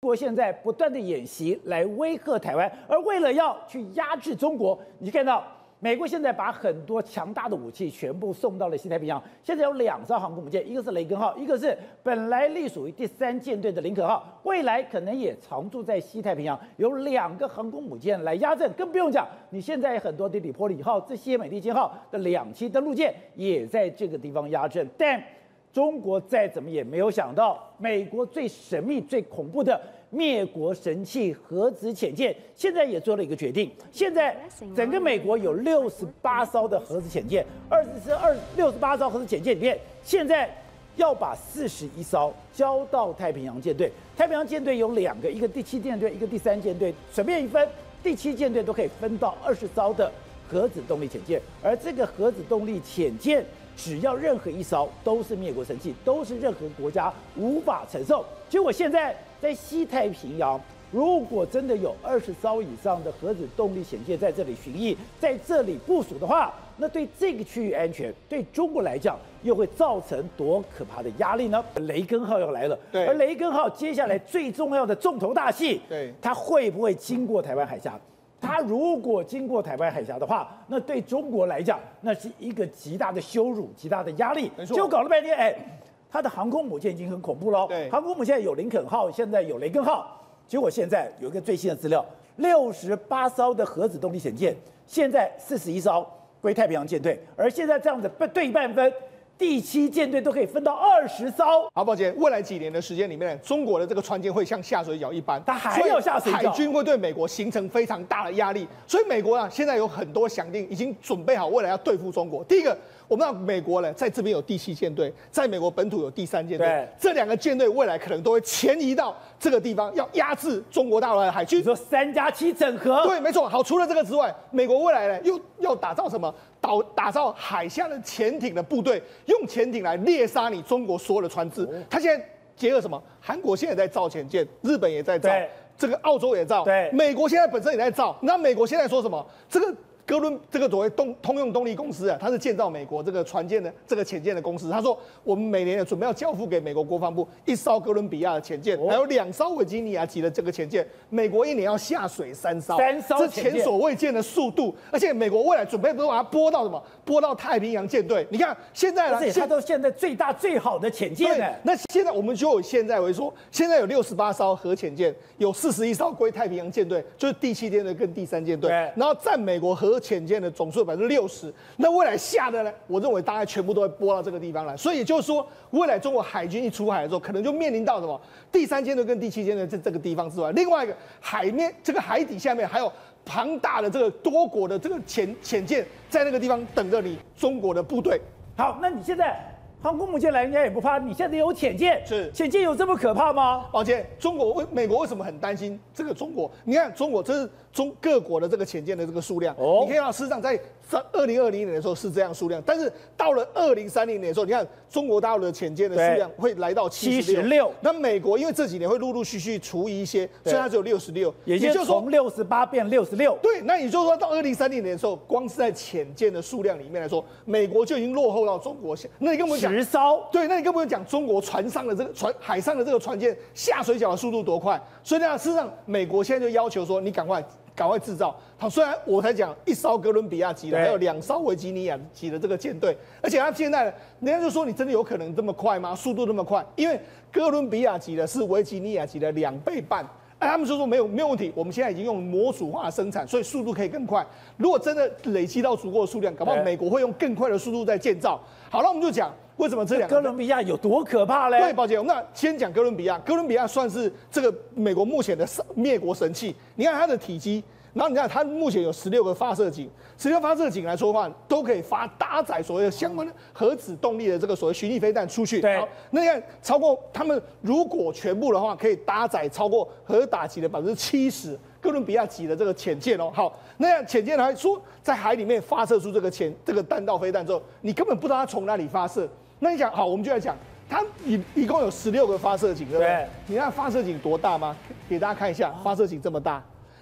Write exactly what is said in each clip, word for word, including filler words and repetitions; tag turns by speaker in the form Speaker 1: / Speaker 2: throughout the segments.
Speaker 1: 国现在不断的演习来威吓台湾，而为了要去压制中国，你看到美国现在把很多强大的武器全部送到了西太平洋。现在有两艘航空母舰，一个是雷根号，一个是本来隶属于第三舰队的林肯号，未来可能也常驻在西太平洋，有两个航空母舰来压阵。更不用讲，你现在很多的底波里号、这些美利坚号的两栖登陆舰也在这个地方压阵，但中国再怎么也没有想到，美国最神秘、最恐怖的灭国神器核子潜舰，现在也做了一个决定。现在整个美国有六十八艘的核子潜舰，二十是二六十八艘核子潜舰里面，现在要把四十一艘交到太平洋舰队。太平洋舰队有两个，一个第七舰队，一个第三舰队，随便一分，第七舰队都可以分到二十艘的核子动力潜舰，而这个核子动力潜舰，只要任何一艘都是灭国神器，都是任何国家无法承受。结果现在在西太平洋，如果真的有二十艘以上的核子动力潜舰在这里巡弋，在这里部署的话，那对这个区域安全，对中国来讲，又会造成多可怕的压力呢？雷根号要来了，
Speaker 2: 对，
Speaker 1: 而雷根号接下来最重要的重头大戏，
Speaker 2: 对，它
Speaker 1: 会不会经过台湾海峡？它如果经过台湾海峡的话，那对中国来讲，那是一个极大的羞辱、极大的压力。
Speaker 2: 没错，
Speaker 1: 就搞了半天，哎，它的航空母舰已经很恐怖了。
Speaker 2: 对，
Speaker 1: 航空母舰有林肯号，现在有雷根号。结果现在有一个最新的资料，六十八艘的核子动力潜舰，现在四十一艘归太平洋舰队，而现在这样子对半分。第七舰队都可以分到二十艘。
Speaker 2: 好，抱歉，未来几年的时间里面，中国的这个船舰会像下水饺一般，
Speaker 1: 它还要下水饺，
Speaker 2: 海军会对美国形成非常大的压力。所以美国啊，现在有很多想定，已经准备好未来要对付中国。第一个，我们知道美国呢，在这边有第七舰队，在美国本土有第三舰队，这两个舰队未来可能都会前移到这个地方，要压制中国大陆的海军。
Speaker 1: 你说三加七整合？
Speaker 2: 对，没错。好，除了这个之外，美国未来呢又要打造什么？打打造海下的潜艇的部队，用潜艇来猎杀你中国所有的船只。他现在结合什么？韩国现在在造潜舰，日本也在造，这个澳洲也造，
Speaker 1: 对，
Speaker 2: 美国现在本身也在造。那美国现在说什么？这个哥伦这个所谓通通用动力公司啊，它是建造美国这个船舰的这个潜舰的公司。他说，我们每年准备要交付给美国国防部一艘哥伦比亚的潜舰，还有两艘维吉尼亚级的这个潜舰。美国一年要下水三艘，
Speaker 1: 三艘
Speaker 2: 这前所未见的速度。而且美国未来准备不是把它拨到什么？拨到太平洋舰队。你看现在呢，
Speaker 1: 它都现在最大最好的潜舰呢。
Speaker 2: 那现在我们就有现在为说，现在有六十八艘核潜舰，有四十一艘归太平洋舰队，就是第七舰队跟第三舰队，然后占美国核潜舰的总数百分之六十。那未来下的呢，我认为大概全部都会拨到这个地方来。所以也就是说，未来中国海军一出海的时候，可能就面临到什么第三舰队跟第七舰队这这个地方之外，另外一个海面这个海底下面还有庞大的这个多国的这个潜潜舰在那个地方等着你中国的部队。
Speaker 1: 好，那你现在航空母舰来人家也不怕，你现在有潜舰，
Speaker 2: 是
Speaker 1: 潜舰有这么可怕吗？
Speaker 2: 抱歉，中国为美国为什么很担心这个中国？你看中国这是中各国的这个潜舰的这个数量，哦，你可以看到，事实上在二零二零年的时候是这样数量，但是到了二零三零年的时候，你看中国大陆的潜舰的数量会来到七十六，那美国因为这几年会陆陆续续除以一些，所以它只有六十六，
Speaker 1: 也就是从六十八变六十六。
Speaker 2: 对，那也就是说到二零三零年的时候，光是在潜舰的数量里面来说，美国就已经落后到中国。那你跟我们讲
Speaker 1: 十艘，
Speaker 2: 对，那你跟我们讲中国船上的这个船海上的这个船舰下水饺的速度多快？所以呢，事实上美国现在就要求说，你赶快。赶快制造好，虽然我才讲一艘哥伦比亚级的，还有两艘维吉尼亚级的这个舰队，而且他现在人家就说你真的有可能这么快吗？速度那么快？因为哥伦比亚级的是维吉尼亚级的两倍半，哎，他们就说没有没有问题，我们现在已经用模组化生产，所以速度可以更快。如果真的累积到足够的数量，搞不好美国会用更快的速度在建造。好，那我们就讲。为什么这两个
Speaker 1: 哥伦比亚有多可怕嘞？
Speaker 2: 对，宝姐，那先讲哥伦比亚。哥伦比亚算是这个美国目前的灭国神器。你看它的体积，然后你看它目前有十六个发射井，十六发射井来说的话，都可以发搭载所谓的相关的核子动力的这个所谓巡弋飞弹出去。
Speaker 1: 对，
Speaker 2: 好，那你看超过他们如果全部的话，可以搭载超过核打击的百分之七十。哥伦比亚级的这个潜舰哦，好，那潜舰还说在海里面发射出这个潜这个弹道飞弹之后，你根本不知道它从哪里发射。那你讲好，我们就来讲，它一一共有十六个发射井，对不对？对，你看发射井多大吗？给大家看一下，发射井这么大。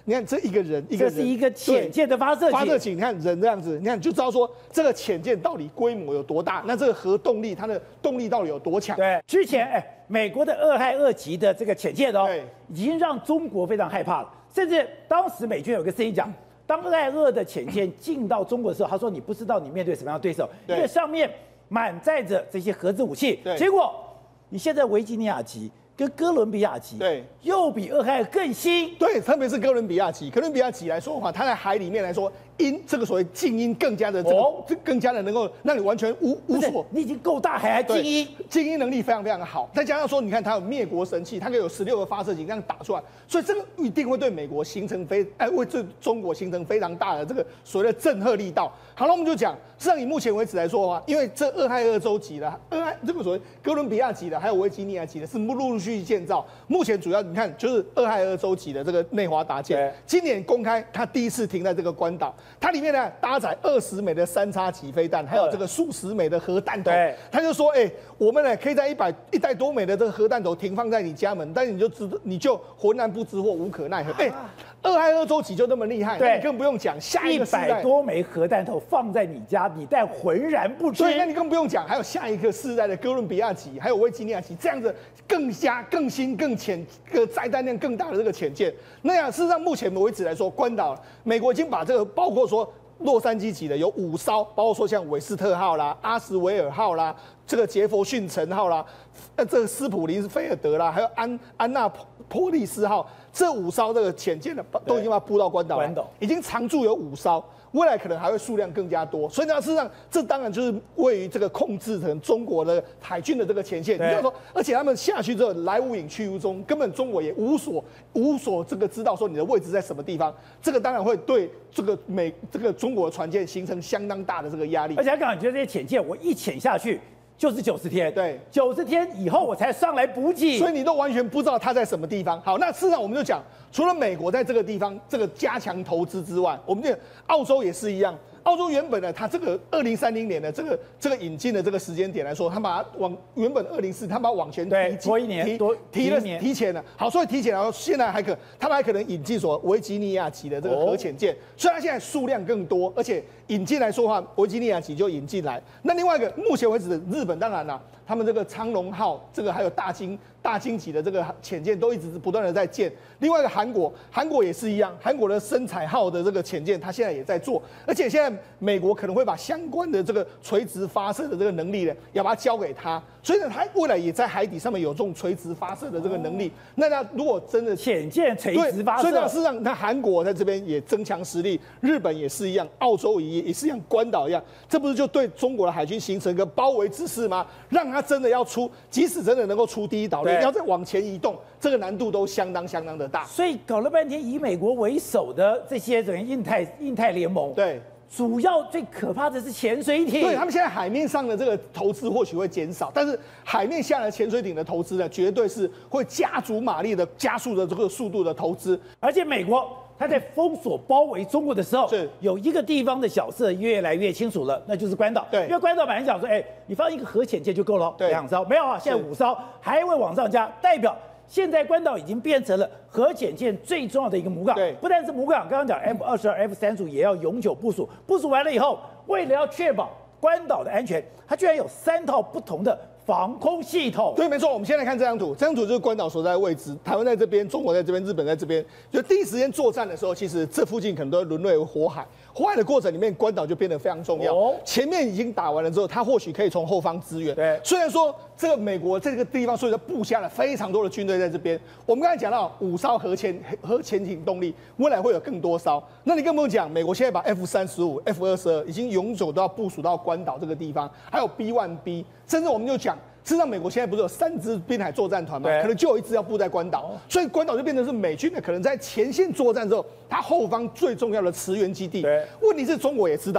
Speaker 2: 你看这一个人，一个人，
Speaker 1: 这是一个潜舰的发射井，
Speaker 2: 发射井，你看人这样子，你看就知道说这个潜舰到底规模有多大，那这个核动力它的动力到底有多强？
Speaker 1: 对，之前哎，美国的二亥二级的这个潜舰哦，
Speaker 2: 对，
Speaker 1: 已经让中国非常害怕了，甚至当时美军有个声音讲。当二亥二的潜舰进到中国的时候，他说：“你不知道你面对什么样的对手，因为上面满载着这些核子武器。结果你现在维吉尼亚级跟哥伦比亚级，
Speaker 2: 对，
Speaker 1: 又比二亥更新。
Speaker 2: 对，特别是哥伦比亚级，哥伦比亚级来说的话，它在海里面来说，音这个所谓静音更加的这个，哦、更加的能够让你完全无无所。
Speaker 1: 你已经够大海还静音，
Speaker 2: 静音能力非常非常的好。再加上说，你看它有灭国神器，它可以有十六个发射井这样打出来，所以这个一定会对美国形成非哎，为对中国形成非常大的这个所谓的震慑力道。好了，我们就讲，实际上以目前为止来说的话，因为这二亥二州级的，二亥这个所谓哥伦比亚级的，还有维吉尼亚级的，是陆陆续续建造。目前主要你看就是二亥二州级的这个内华达舰，今年公开它第一次停在这个关岛，它里面呢搭载二十枚的三叉戟飞弹，还有这个数十枚的核弹头。他就说，哎、欸，我们呢可以在一百一百多枚的这个核弹头停放在你家门，但是你就知你就浑然不知或无可奈何。哎、欸，二亥二州级就那么厉害，你更不用讲下一个
Speaker 1: 一百多枚核弹头放在你家，你但浑然不知。
Speaker 2: 对，那你更不用讲，还有下一个世代的哥伦比亚级，还有维吉尼亚级，这样子更加更新更潜，个载弹量更大的这个潜舰。那样事实上，目前为止来说，关岛美国已经把这个包括说洛杉矶级的有五艘，包括说像韦斯特号啦、阿什维尔号啦、这个杰佛逊城号啦、呃这个斯普林菲尔德啦，还有安安纳波利斯号，这五艘这个潜舰的都已经把它布到关岛了，已经常驻有五艘。未来可能还会数量更加多，所以呢，事实上这当然就是位于这个控制成中国的海军的这个前线。你要说，而且他们下去之后来无影去无踪，根本中国也无所无所这个知道说你的位置在什么地方。这个当然会对这个美这个中国的船舰形成相当大的这个压力。
Speaker 1: 而且他刚刚觉得这些潜舰，我一潜下去。就是九十天，
Speaker 2: 对，
Speaker 1: 九十天以后我才上来补给，
Speaker 2: 所以你都完全不知道它在什么地方。好，那事实上我们就讲，除了美国在这个地方这个加强投资之外，我们就澳洲也是一样。澳洲原本呢，它这个二零三零年的这个这个引进的这个时间点来说，它把它往原本二零四，它把它往前提
Speaker 1: 多一年，
Speaker 2: 提
Speaker 1: 多
Speaker 2: 提了提前了。好，所以提前然后现在还可，他们还可能引进所维吉尼亚级的这个核潜舰，所以它现在数量更多，而且引进来说的话，维吉尼亚级就引进来。那另外一个，目前为止的日本当然啦，他们这个苍龙号，这个还有大金大金级的这个潜舰都一直不断的在建。另外一个韩国，韩国也是一样，韩国的深彩号的这个潜舰，它现在也在做，而且现在美国可能会把相关的这个垂直发射的这个能力呢，要把它交给他，所以呢，它未来也在海底上面有这种垂直发射的这个能力。那那如果真的
Speaker 1: 潜舰垂直发射，
Speaker 2: 所以呢，事实上，那韩国在这边也增强实力，日本也是一样，澳洲也也是一样，关岛一样，这不是就对中国的海军形成一个包围之势吗？让他真的要出，即使真的能够出第一岛链，要再往前移动，这个难度都相当相当的大。
Speaker 1: 所以搞了半天，以美国为首的这些整个印太印太联盟，
Speaker 2: 对。
Speaker 1: 主要最可怕的是潜水艇，
Speaker 2: 对他们现在海面上的这个投资或许会减少，但是海面下的潜水艇的投资呢，绝对是会加足马力的加速的这个速度的投资。
Speaker 1: 而且美国它在封锁包围中国的时候，
Speaker 2: 是
Speaker 1: 有一个地方的角色越来越清楚了，那就是关岛。
Speaker 2: 对，
Speaker 1: 因为关岛本来讲说，哎，你放一个核潜舰就够了，
Speaker 2: 对，
Speaker 1: 两艘没有啊，现在五艘还会往上加，代表。现在关岛已经变成了核潜舰最重要的一个母港，
Speaker 2: 对，
Speaker 1: 不但是母港，刚刚讲 F 二十二、F 三十五也要永久部署，部署完了以后，为了要确保关岛的安全，它居然有三套不同的防空系统。
Speaker 2: 对，没错。我们先来看这张图，这张图就是关岛所在的位置，台湾在这边，中国在这边，日本在这边。就第一时间作战的时候，其实这附近可能都会沦为火海。火海的过程里面，关岛就变得非常重要。哦、前面已经打完了之后，它或许可以从后方支援。
Speaker 1: 对，
Speaker 2: 虽然说这个美国这个地方，所以说布下了非常多的军队在这边。我们刚才讲到五艘核潜核潜艇动力，未来会有更多艘。那你更不用讲，美国现在把 F 三十五、F 二十二已经永久都要部署到关岛这个地方，还有 B 一 B， 甚至我们就讲。事实上，美国现在不是有三支滨海作战团吗？可能就有一支要布在关岛，所以关岛就变成是美军的可能在前线作战之后，它后方最重要的驰援基地。问题是中国也知道，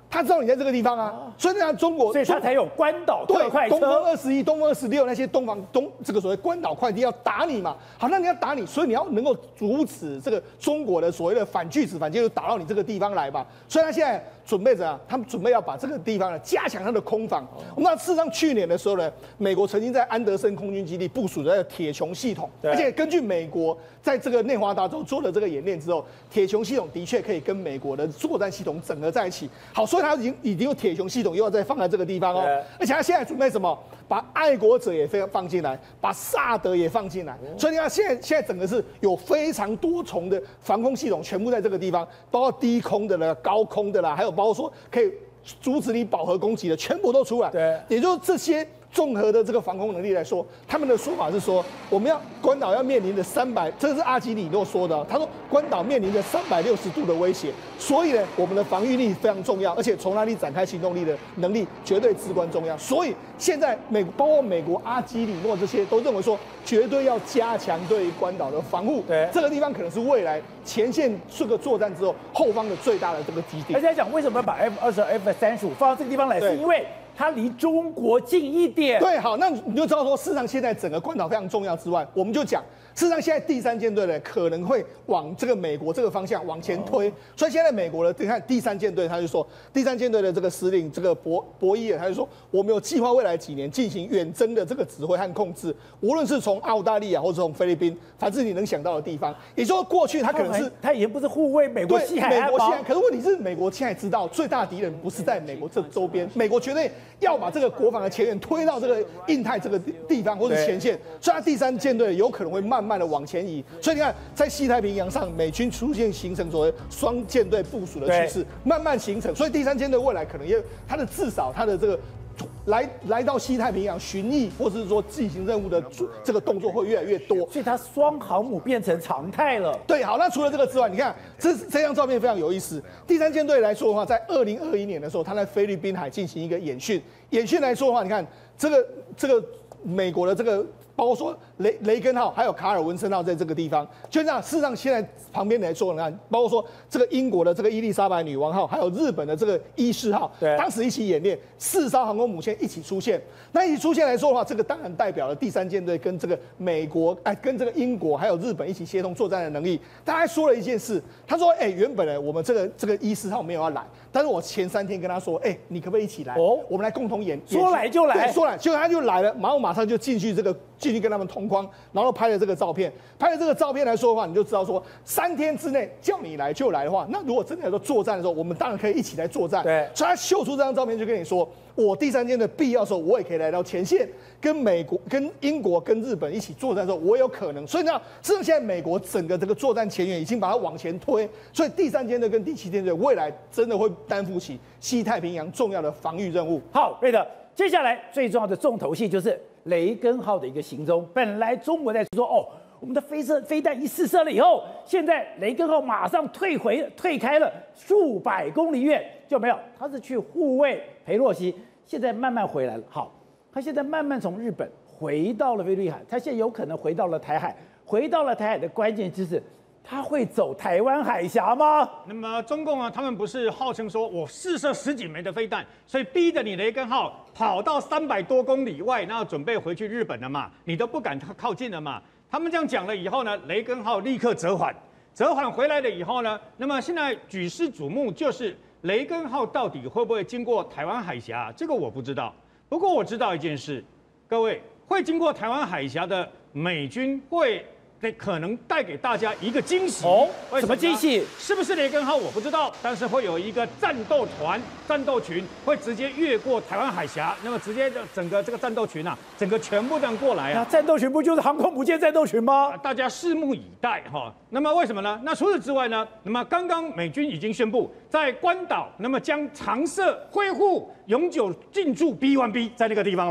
Speaker 2: 他知道你在这个地方啊，所以那中国，
Speaker 1: 所以他才有关岛特快车，
Speaker 2: 东风二十一、东风二十六那些东方东这个所谓关岛快递要打你嘛。好，那你要打你，所以你要能够阻止这个中国的所谓的反拒止反介入打到你这个地方来嘛。所以他现在准备着啊，他们准备要把这个地方呢加强它的空防。我们知道，事实上去年的时候呢，美国曾经在安德森空军基地部署的铁穹系统，而且根据美国在这个内华达州做了这个演练之后，铁穹系统的确可以跟美国的作战系统整合在一起。好，所以他已经已经有铁穹系统又要再放在这个地方哦，而且他现在准备什么？把爱国者也放放进来，把萨德也放进来。所以你看，现在现在整个是有非常多重的防空系统，全部在这个地方，包括低空的啦、高空的啦，还有包括说可以阻止你饱和攻击的，全部都出来。
Speaker 1: 对，
Speaker 2: 也就是这些综合的这个防空能力来说，他们的说法是说，我们要关岛要面临的三百，这是阿基里诺说的，他说关岛面临着三百六十度的威胁，所以呢，我们的防御力非常重要，而且从哪里展开行动力的能力绝对至关重要。所以现在美包括美国阿基里诺这些都认为说，绝对要加强对于关岛的防护。
Speaker 1: 对，
Speaker 2: 这个地方可能是未来前线这个作战之后后方的最大的这个基地。
Speaker 1: 而且讲为什么要把 F 二十、F 三十五放到这个地方来，是因为它离中国近一点。
Speaker 2: 对，好，那你就知道说，事实上现在整个关岛非常重要之外，我们就讲，事实上现在第三舰队呢可能会往这个美国这个方向往前推，哦、所以现在美国的你看第三舰队，他就说第三舰队的这个司令这个博博伊尔，他就说我们有计划未来几年进行远征的这个指挥和控制，无论是从澳大利亚或者从菲律宾，凡是你能想到的地方。也就是说，过去他可能是
Speaker 1: 他以前不是护卫美国西海岸吗？
Speaker 2: 美国西海岸，可是问题是美国现在知道最大敌人不是在美国这周边，美国绝对要把这个国防的前沿推到这个印太这个地方或者前线，所以它第三舰队有可能会慢慢的往前移。所以你看，在西太平洋上，美军出现形成所谓双舰队部署的趋势，慢慢形成。所以第三舰队未来可能也它的至少它的这个来来到西太平洋巡弋或者是说进行任务的这个动作会越来越多，
Speaker 1: 所以它双航母变成常态了。
Speaker 2: 对，好，那除了这个之外，你看这这张照片非常有意思。第三舰队来说的话，在二零二一年的时候，它在菲律宾海进行一个演训。演训来说的话，你看这个这个美国的这个。包括说雷雷根号还有卡尔文森号在这个地方，就这样。事实上，现在旁边来说，你看，包括说这个英国的这个伊丽莎白女王号，还有日本的这个伊势号，当时一起演练，四艘航空母舰一起出现。那一起出现来说的话，这个当然代表了第三舰队跟这个美国，哎，跟这个英国还有日本一起协同作战的能力。他还说了一件事，他说，哎，原本呢我们这个这个伊势号没有要来，但是我前三天跟他说，哎，你可不可以一起来？哦，我们来共同演。
Speaker 1: 说来就来，
Speaker 2: 说来，结果他就来了，然后马上就进去这个。进去跟他们同框，然后拍了这个照片。拍了这个照片来说的话，你就知道说，三天之内叫你来就来的话，那如果真的要做作战的时候，我们当然可以一起来作战。对，所以他秀出这张照片就跟你说，我第三舰的必要的时候，我也可以来到前线，跟美国、跟英国、跟日本一起作战的时候，我有可能。所以呢，事实上现在美国整个这个作战前沿已经把它往前推，所以第三舰队跟第七舰队未来真的会担负起西太平洋重要的防御任务。
Speaker 1: 好，瑞德，接下来最重要的重头戏就是雷根号的一个行踪。本来中国在说哦，我们的飞射飞弹一试射了以后，现在雷根号马上退回退开了数百公里远，就没有，他是去护卫裴洛西，现在慢慢回来了。好，他现在慢慢从日本回到了菲律宾海，他现在有可能回到了台海，回到了台海的关键就是他会走台湾海峡吗？
Speaker 3: 那么中共啊，他们不是号称说我试射十几枚的飞弹，所以逼着你雷根号跑到三百多公里外，然后准备回去日本了嘛，你都不敢靠近了嘛。他们这样讲了以后呢，雷根号立刻折返，折返回来了以后呢，那么现在举世瞩目就是雷根号到底会不会经过台湾海峡？这个我不知道。不过我知道一件事，各位会经过台湾海峡的美军会。那可能带给大家一个惊喜
Speaker 1: 哦，什么惊喜？
Speaker 3: 是不是雷根号我不知道，但是会有一个战斗团、战斗群会直接越过台湾海峡，那么直接的整个这个战斗群啊，整个全部这样过来啊。
Speaker 1: 战斗群不就是航空母舰战斗群吗？
Speaker 3: 大家拭目以待哈。那么为什么呢？那除此之外呢？那么刚刚美军已经宣布，在关岛，那么将常设恢复永久进驻 B 一 B 在那个地方了。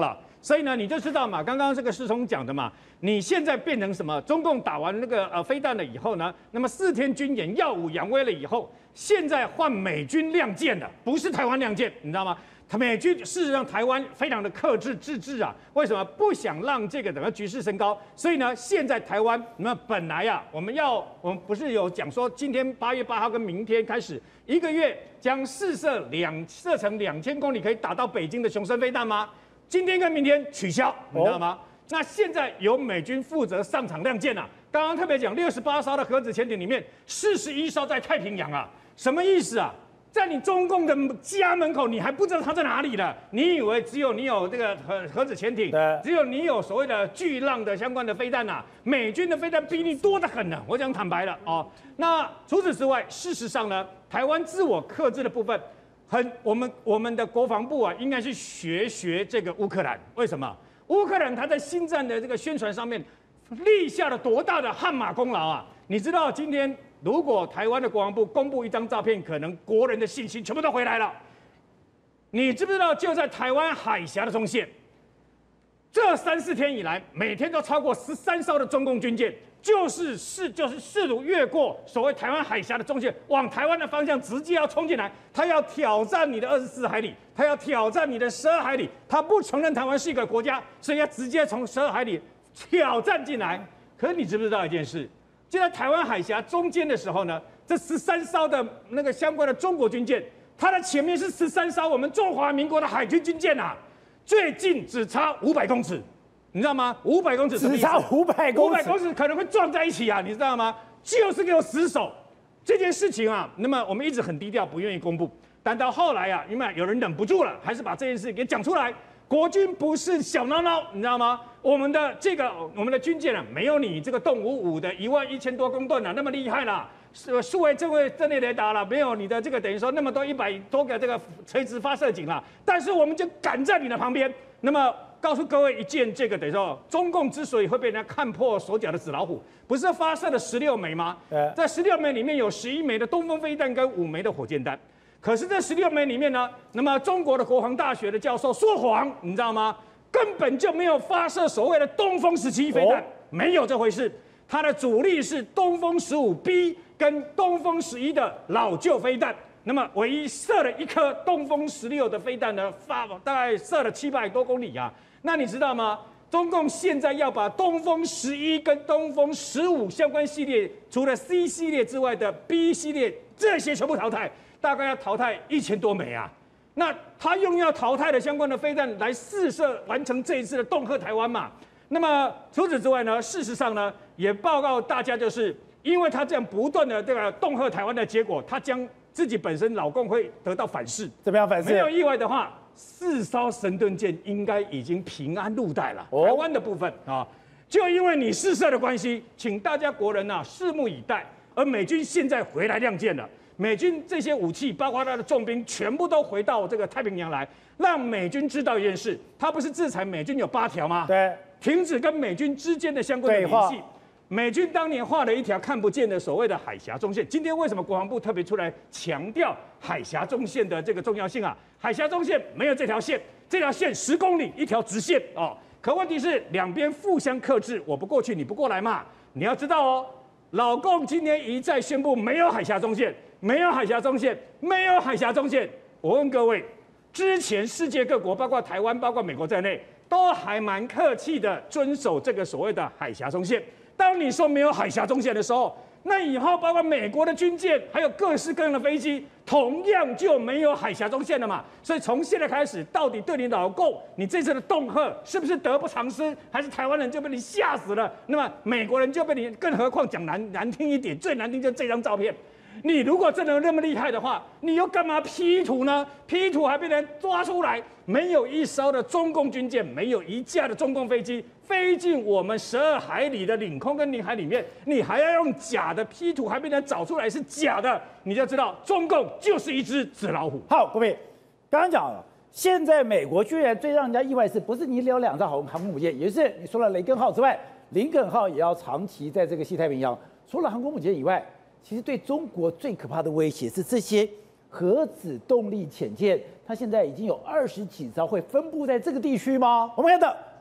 Speaker 3: 所以呢，你就知道嘛，刚刚这个师兄讲的嘛，你现在变成什么？中共打完那个呃飞弹了以后呢，那么四天军演耀武扬威了以后，现在换美军亮剑了，不是台湾亮剑，你知道吗？他美军事实上台湾非常的克制自治啊，为什么不想让这个整个局势升高？所以呢，现在台湾那本来啊，我们要我们不是有讲说，今天八月八号跟明天开始一个月将试射两射程两千公里可以打到北京的雄升飞弹吗？今天跟明天取消，你知道吗？哦、那现在由美军负责上场亮剑啊。刚刚特别讲六十八艘的核子潜艇里面，四十一艘在太平洋啊，什么意思啊？在你中共的家门口，你还不知道它在哪里了？你以为只有你有这个核核子潜艇，只有你有所谓的巨浪的相关的飞弹啊？美军的飞弹比你多得很呢、啊。我讲坦白了哦。那除此之外，事实上呢，台湾自我克制的部分，很我们我们的国防部啊，应该去学学这个乌克兰。为什么？乌克兰他在新战的这个宣传上面立下了多大的汗马功劳啊？你知道今天？如果台湾的国防部公布一张照片，可能国人的信心全部都回来了。你知不知道，就在台湾海峡的中线，这三四天以来，每天都超过十三艘的中共军舰，就是试就是试图越过所谓台湾海峡的中线，往台湾的方向直接要冲进来。他要挑战你的二十四海里，他要挑战你的十二海里，他不承认台湾是一个国家，所以要直接从十二海里挑战进来。可是你知不知道一件事？就在台湾海峡中间的时候呢，这十三艘的那个相关的中国军舰，它的前面是十三艘我们中华民国的海军军舰啊，最近只差五百公尺，你知道吗？五百公尺
Speaker 1: 只差五百公尺，
Speaker 3: 五百公尺可能会撞在一起啊，你知道吗？就是给我死守这件事情啊。那么我们一直很低调，不愿意公布，但到后来啊，因为有人忍不住了，还是把这件事给讲出来。国军不是小孬孬，你知道吗？我们的这个我们的军舰啊，没有你这个动五五的一万一千多公吨啊那么厉害啦，数数位正位阵列雷达了，没有你的这个等于说那么多一百多个这个垂直发射井了。但是我们就赶在你的旁边。那么告诉各位一件，这个等于说中共之所以会被人家看破手脚的纸老虎，不是发射了十六枚吗？在十六枚里面有十一枚的东风飞弹跟五枚的火箭弹。可是这十六枚里面呢，那么中国的国防大学的教授说谎，你知道吗？根本就没有发射所谓的东风十七飞弹，没有这回事。它的主力是东风十五 B 跟东风十一的老旧飞弹。那么唯一射了一颗东风十六的飞弹呢，发大概射了七百多公里啊。那你知道吗？中共现在要把东风十一跟东风十五相关系列，除了 C 系列之外的 B 系列这些全部淘汰。大概要淘汰一千多枚啊，那他用要淘汰的相关的飞弹来试射完成这一次的恫吓台湾嘛？那么除此之外呢，事实上呢，也报告大家，就是因为他这样不断的这个恫吓台湾的结果，他将自己本身老共会得到反噬。
Speaker 1: 怎么样反噬？
Speaker 3: 没有意外的话，四艘神盾舰应该已经平安入袋了。哦、台湾的部分啊，就因为你试射的关系，请大家国人啊拭目以待。而美军现在回来亮剑了。美军这些武器，包括他的重兵，全部都回到这个太平洋来，让美军知道一件事：他不是制裁美军有八条吗？
Speaker 1: 对，
Speaker 3: 停止跟美军之间的相关的联系。美军当年画了一条看不见的所谓的海峡中线。今天为什么国防部特别出来强调海峡中线的这个重要性啊？海峡中线没有这条线，这条线十公里一条直线哦。可问题是两边互相克制，我不过去，你不过来嘛。你要知道哦，老共今天一再宣布没有海峡中线。没有海峡中线，没有海峡中线。我问各位，之前世界各国，包括台湾、包括美国在内，都还蛮客气的遵守这个所谓的海峡中线。当你说没有海峡中线的时候，那以后包括美国的军舰，还有各式各样的飞机，同样就没有海峡中线了嘛。所以从现在开始，到底对你老共，你这次的恫吓是不是得不偿失，还是台湾人就被你吓死了？那么美国人就被你，更何况讲难难听一点，最难听就是这张照片。你如果真的那么厉害的话，你又干嘛 P 图呢 ？P 图还被人抓出来，没有一艘的中共军舰，没有一架的中共飞机飞进我们十二海里的领空跟领海里面，你还要用假的 P 图，还被人找出来是假的，你就知道中共就是一只纸老虎。
Speaker 1: 好，各位，刚刚讲了，现在美国居然最让人家意外是不是你有两艘航航空母舰，也是你除了雷根号之外，林肯号也要长期在这个西太平洋，除了航空母舰以外。其实对中国最可怕的威胁是这些核子动力潜舰，它现在已经有二十几艘会分布在这个地区吗？我们看到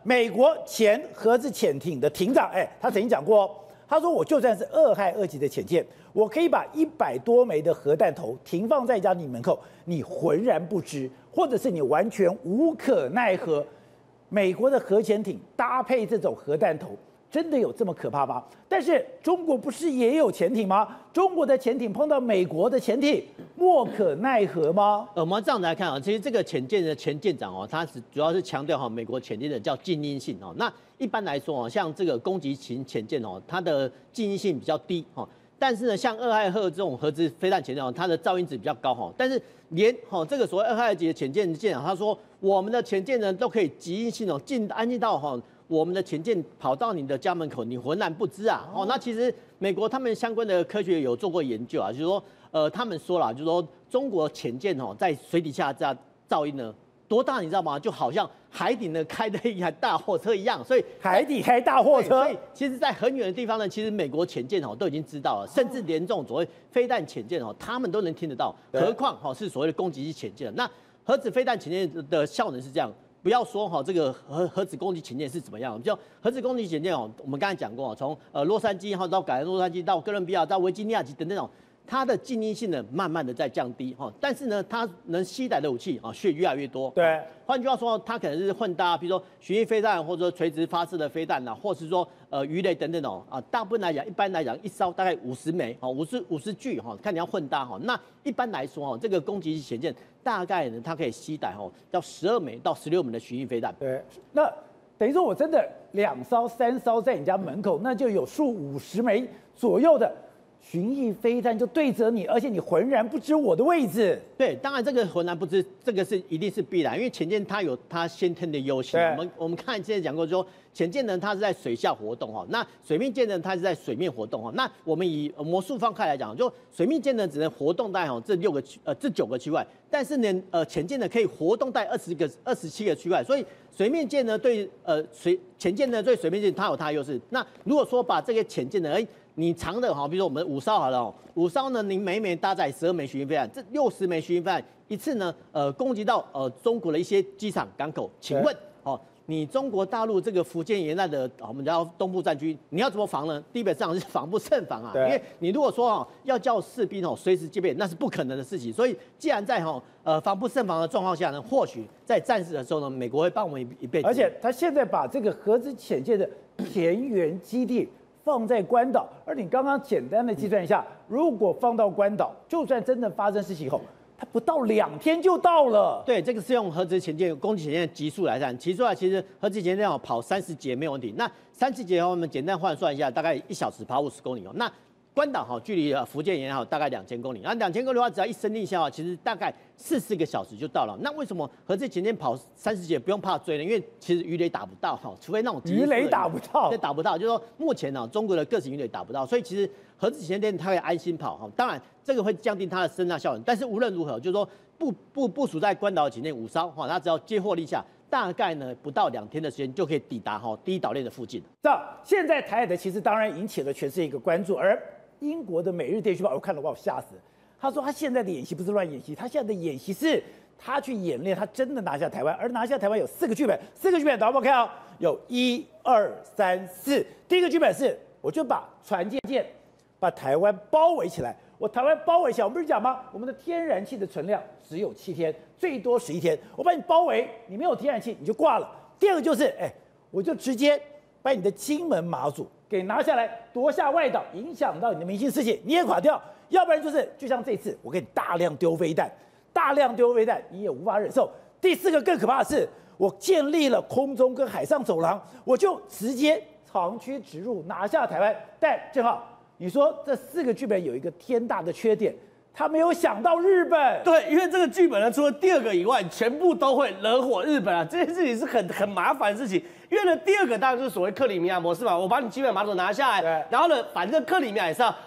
Speaker 1: 美国前核子潜艇的艇长，哎，他曾经讲过哦，他说我就算是二害二级的潜舰，我可以把一百多枚的核弹头停放在家里门口，你浑然不知，或者是你完全无可奈何。美国的核潜艇搭配这种核弹头，真的有这么可怕吗？但是中国不是也有潜艇吗？中国的潜艇碰到美国的潜艇，莫可奈何吗？
Speaker 4: 呃，我们这样子来看啊，其实这个潜舰的前舰长哦，他是主要是强调哈美国潜舰的叫静音性哦。那一般来说哦，像这个攻击型潜舰哦，它的静音性比较低哦。但是呢，像二害二这种核子飞弹潜舰哦，它的噪音值比较高哈。但是连哈这个所谓二害二级的潜舰舰长，他说我们的潜舰呢都可以极音性哦，静安静到哈我们的潜舰跑到你的家门口，你浑然不知啊。哦，那其实美国他们相关的科学有做过研究啊，就是说呃他们说了，就是说中国潜舰哦在水底下这样噪音呢多大你知道吗？就好像海底呢开的一台大货车一样，所以
Speaker 1: 海底开大货车。
Speaker 4: 所以其实，在很远的地方呢，其实美国潜舰哦都已经知道了，甚至连这种所谓飞弹潜舰哦，他们都能听得到，何况哈是所谓的攻击型潜舰。那核子飞弹潜舰的效能是这样，不要说哈这个核核子攻击潜舰是怎么样，就核子攻击潜舰哦，我们刚才讲过，从呃洛杉矶哈到改洛杉矶到哥伦比亚到维吉尼亚级等等那种。它的静音性呢，慢慢的在降低哈，但是呢，它能携带的武器啊，却越来越多。
Speaker 1: 对，
Speaker 4: 换句话说，它可能是混搭，比如说巡弋飞弹，或者说垂直发射的飞弹呐，或是说呃鱼雷等等哦啊，大部分来讲，一般来讲，一艘大概五十枚哦，五十五十具哈，看你要混搭哈。那一般来说哦，这个攻击潜舰大概呢，它可以携带哦，到十二枚到十六枚的巡弋飞弹。
Speaker 1: 对，那等于说我真的两艘、三艘在你家门口，那就有数五十枚左右的巡弋飞弹就对着你，而且你浑然不知我的位置。
Speaker 4: 对，当然这个浑然不知，这个是一定是必然，因为潜舰它有它先天的优势。我们我们看之前讲过说，潜舰呢它是在水下活动哈，那水面舰呢它是在水面活动哈。那我们以魔术方块来讲，就水面舰呢只能活动在哈这六个区呃这九个区块，但是呢呃潜舰呢可以活动在二十个二十七个区块，所以水面舰呢对呃水潜舰呢对水面舰它有它的优势。那如果说把这个潜舰呢哎。你长的哈，比如说我们五艘好了哦，五艘呢，你每每搭载十二枚巡弋飞弹，这六十枚巡弋飞弹一次呢，呃，攻击到呃中国的一些机场港口，请问哦，你中国大陆这个福建沿岸的我们叫东部战区，你要怎么防呢？基本上是防不胜防啊，因为你如果说哦要叫士兵哦随时戒备，那是不可能的事情。所以既然在哈呃防不胜防的状况下呢，或许在战时的时候呢，美国会帮我们一辈子。
Speaker 1: 而且他现在把这个核子潜舰的田园基地放在关岛，而你刚刚简单的计算一下，如果放到关岛，就算真的发生事情后，它不到两天就到了。
Speaker 4: 对，这个是用核子潜舰、攻击潜舰的级数来算，提出来其实核子潜舰要跑三十节没有问题。那三十节我们简单换算一下，大概一小时跑五十公里哦。那关岛哈距离福建沿海大概两千公里，然后两千公里的话，只要一升令下，其实大概四四个小时就到了。那为什么核子潜舰跑三十节不用怕追呢？因为其实鱼雷打不到哈，除非那种
Speaker 1: 鱼雷打不到，
Speaker 4: 对，打不到。就是说目前呢，中国的各型鱼雷打不到，所以其实核子潜舰它可以安心跑哈。当然这个会降低它的声呐效能，但是无论如何，就是说部部部署在关岛潜舰五艘哈，它只要接获令下，大概呢不到两天的时间就可以抵达哈第一岛链的附近。
Speaker 1: 这现在台海的其实当然引起了全世界一个关注，而英国的《每日电讯报》我看了把我吓死。他说他现在的演习不是乱演习，他现在的演习是他去演练，他真的拿下台湾，而拿下台湾有四个剧本，四个剧本，导播看哦，有一二三四。第一个剧本是我就把船舰舰把台湾包围起来，我台湾包围起来，我们不是讲吗？我们的天然气的存量只有七天，最多十一天，我把你包围，你没有天然气你就挂了。第二个就是，哎，我就直接把你的金门马祖给拿下来，夺下外岛，影响到你的民心士气，你也垮掉。要不然就是就像这次，我给你大量丢飞弹，大量丢飞弹，你也无法忍受。第四个更可怕的是，我建立了空中跟海上走廊，我就直接长驱直入，拿下台湾。但正好你说这四个剧本有一个天大的缺点，他没有想到日本。
Speaker 5: 对，因为这个剧本呢，除了第二个以外，全部都会惹火日本啊，这件事情是很很麻烦的事情。因为呢，第二个当然就是所谓克里米亚模式嘛，我把你基本马祖拿下来，然后呢，反正克里米亚也是要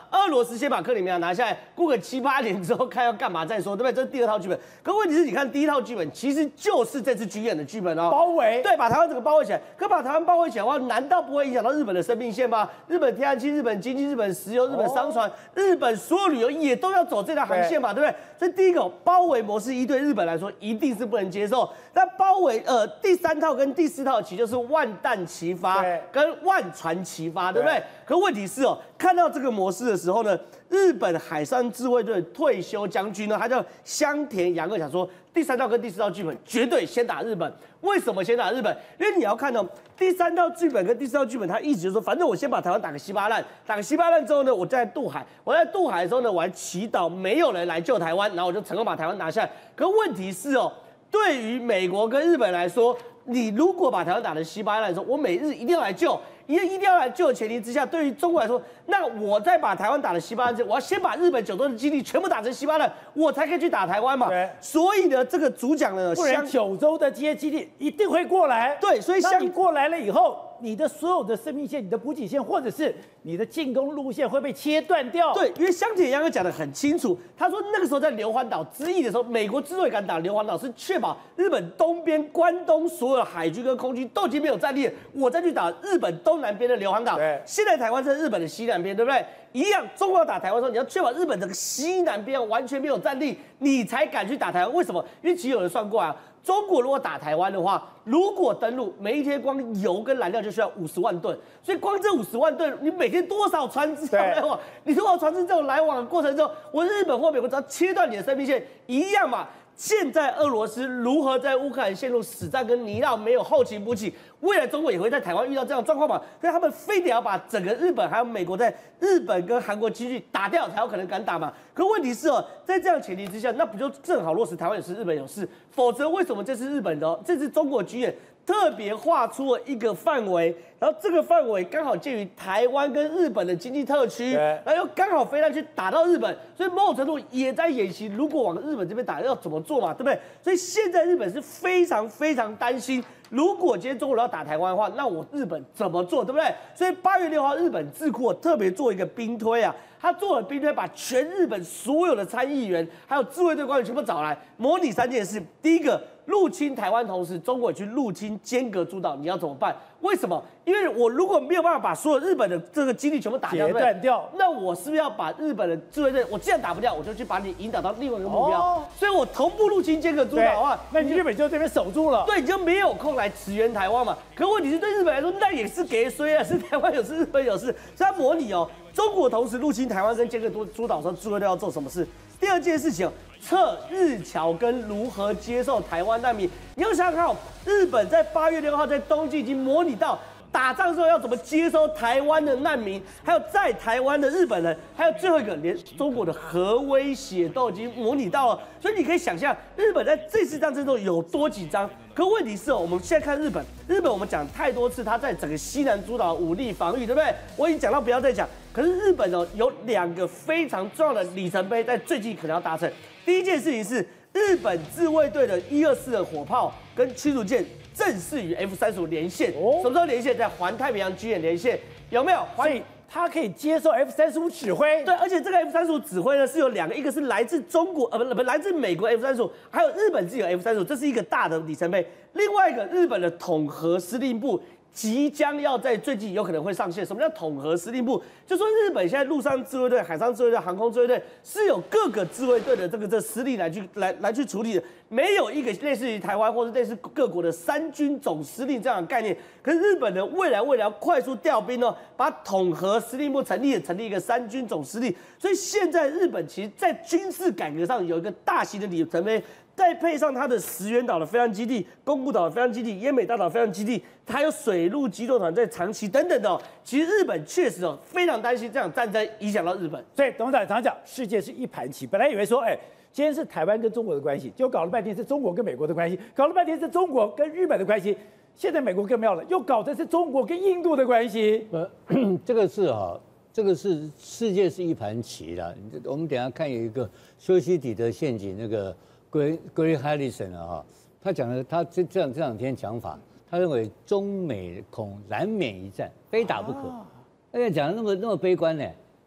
Speaker 5: 俄罗斯先把克里米亚拿下来，过个七八年之后看要干嘛再说，对不对？这是第二套剧本。可问题是，你看第一套剧本其实就是这次军演的剧本哦，
Speaker 1: 包围，
Speaker 5: 对，把台湾整个包围起来。可把台湾包围起来的话，难道不会影响到日本的生命线吗？日本天然气、日本经济、日本石油、日本商船、哦、日本所有旅游也都要走这条航线嘛，对不对？所以第一个包围模式一对日本来说一定是不能接受。那包围呃第三套跟第四套其实就是万弹齐发跟万船齐发，对不对？可问题是哦，看到这个模式的时候呢，日本海上自卫队退休将军呢，他叫香田洋二想说，第三套跟第四套剧本绝对先打日本。为什么先打日本？因为你要看到、哦、第三套剧本跟第四套剧本，他一直就说，反正我先把台湾打个稀巴烂，打个稀巴烂之后呢，我再渡海，我在渡海的时候呢，我还祈祷没有人来救台湾，然后我就成功把台湾拿下来。可问题是哦，对于美国跟日本来说，你如果把台湾打得稀巴烂的时候，我美日一定要来救。一一定要来救的前提之下，对于中国来说，那我再把台湾打得稀巴烂之后，我要先把日本九州的基地全部打成稀巴烂，我才可以去打台湾嘛。对。所以呢，这个主讲呢，
Speaker 1: 不然九州的这些基地一定会过来。
Speaker 5: 对，所以
Speaker 1: 像你过来了以后，你的所有的生命线、你的补给线，或者是你的进攻路线会被切断掉。
Speaker 5: 对，因为香田洋二讲得很清楚，他说那个时候在硫磺岛之役的时候，美国之所以敢打硫磺岛，是确保日本东边关东所有的海军跟空军都已经没有战力了，我再去打日本东南边的硫磺岛。对，现在台湾是日本的西南边，对不对？一样，中国要打台湾的时候，你要确保日本这个西南边完全没有战力，你才敢去打台湾。为什么？因为其实有人算过啊，中国如果打台湾的话，如果登陆，每一天光油跟燃料就需要五十万吨，所以光这五十万吨，你每天多少船只要来往？你多少船只这种来往的过程中，我日本或美国只要切断你的生命线，一样嘛。现在俄罗斯如何在乌克兰陷入死战跟泥淖，没有后勤补给，未来中国也会在台湾遇到这样的状况嘛？所以他们非得要把整个日本还有美国在日本跟韩国基地打掉，才有可能敢打嘛。可问题是哦，在这样前提之下，那不就正好落实台湾有事，日本有事？否则为什么这次日本的、哦、这次中国军演特别画出了一个范围，然后这个范围刚好介于台湾跟日本的经济特区，然后又刚好飞弹去打到日本，所以某种程度也在演习，如果往日本这边打要怎么做嘛，对不对？所以现在日本是非常非常担心，如果今天中国要打台湾的话，那我日本怎么做，对不对？所以八月六号，日本智库特别做一个兵推啊，他做了兵推，把全日本所有的参议员还有自卫队官员全部找来，模拟三件事。第一个，入侵台湾同时，中国也去入侵尖阁诸岛，你要怎么办？为什么？因为我如果没有办法把所有日本的这个基地全部打掉，
Speaker 1: 截断掉，
Speaker 5: 那我是不是要把日本的自卫队？我既然打不掉，我就去把你引导到另外一个目标。哦、所以我同步入侵尖阁诸岛的话，
Speaker 1: 那你日本就这边守住了，
Speaker 5: 对，你就没有空来驰援台湾嘛。可问题是对日本来说，那也是给衰啊，是台湾有事，日本有事。所以他模拟哦，中国同时入侵台湾跟尖阁诸岛的时候，自卫队要做什么事？第二件事情哦。撤日侨跟如何接受台湾难民，你要想想看哦，日本在八月六号在冬季已经模拟到打仗之后要怎么接收台湾的难民，还有在台湾的日本人，还有最后一个连中国的核威胁都已经模拟到了，所以你可以想象日本在这次战争中有多紧张。可问题是哦，我们现在看日本，日本我们讲太多次，它在整个西南诸岛武力防御，对不对？我已经讲到不要再讲。可是日本哦，有两个非常重要的里程碑，在最近可能要达成。第一件事情是日本自卫队的一二四的火炮跟驱逐舰正式与 F 三十五连线。哦，什么时候连线？在环太平洋军演连线，有没有？
Speaker 1: 所以它可以接受 F 三十五指挥。
Speaker 5: 对，而且这个 F 三十五指挥呢是有两个，一个是来自中国，呃不不，来自美国 F 三十五，还有日本自己有 F 三十五，这是一个大的里程碑。另外一个，日本的统合司令部即将要在最近有可能会上线。什么叫统合司令部？就说日本现在陆上自卫队、海上自卫队、航空自卫队是有各个自卫队的这个这实力来去来来去处理的，没有一个类似于台湾或者类似各国的三军总司令这样的概念。可是日本呢，未来为了要快速调兵呢，把统合司令部成立，成立一个三军总司令。所以现在日本其实在军事改革上有一个大型的里程碑。再配上它的石垣岛的飞弹基地、宫古岛的飞弹基地、奄美大岛飞弹基地，还有水陆机动团在长崎等等的、哦，其实日本确实哦非常担心这场战争影响到日本。
Speaker 1: 所以董事长常讲，世界是一盘棋。本来以为说，哎，今天是台湾跟中国的关系，结果搞了半天是中国跟美国的关系，搞了半天是中国跟日本的关系。现在美国更妙了，又搞的是中国跟印度的关系。
Speaker 6: 呃，这个是啊，这个是世界是一盘棋啦。我们等一下看有一个修昔底德陷阱那个。Gray Harrison 啊，哈，他讲的，他这这样这两天讲法，他认为中美恐难免一战，非打不可。而且讲的那么那么悲观呢，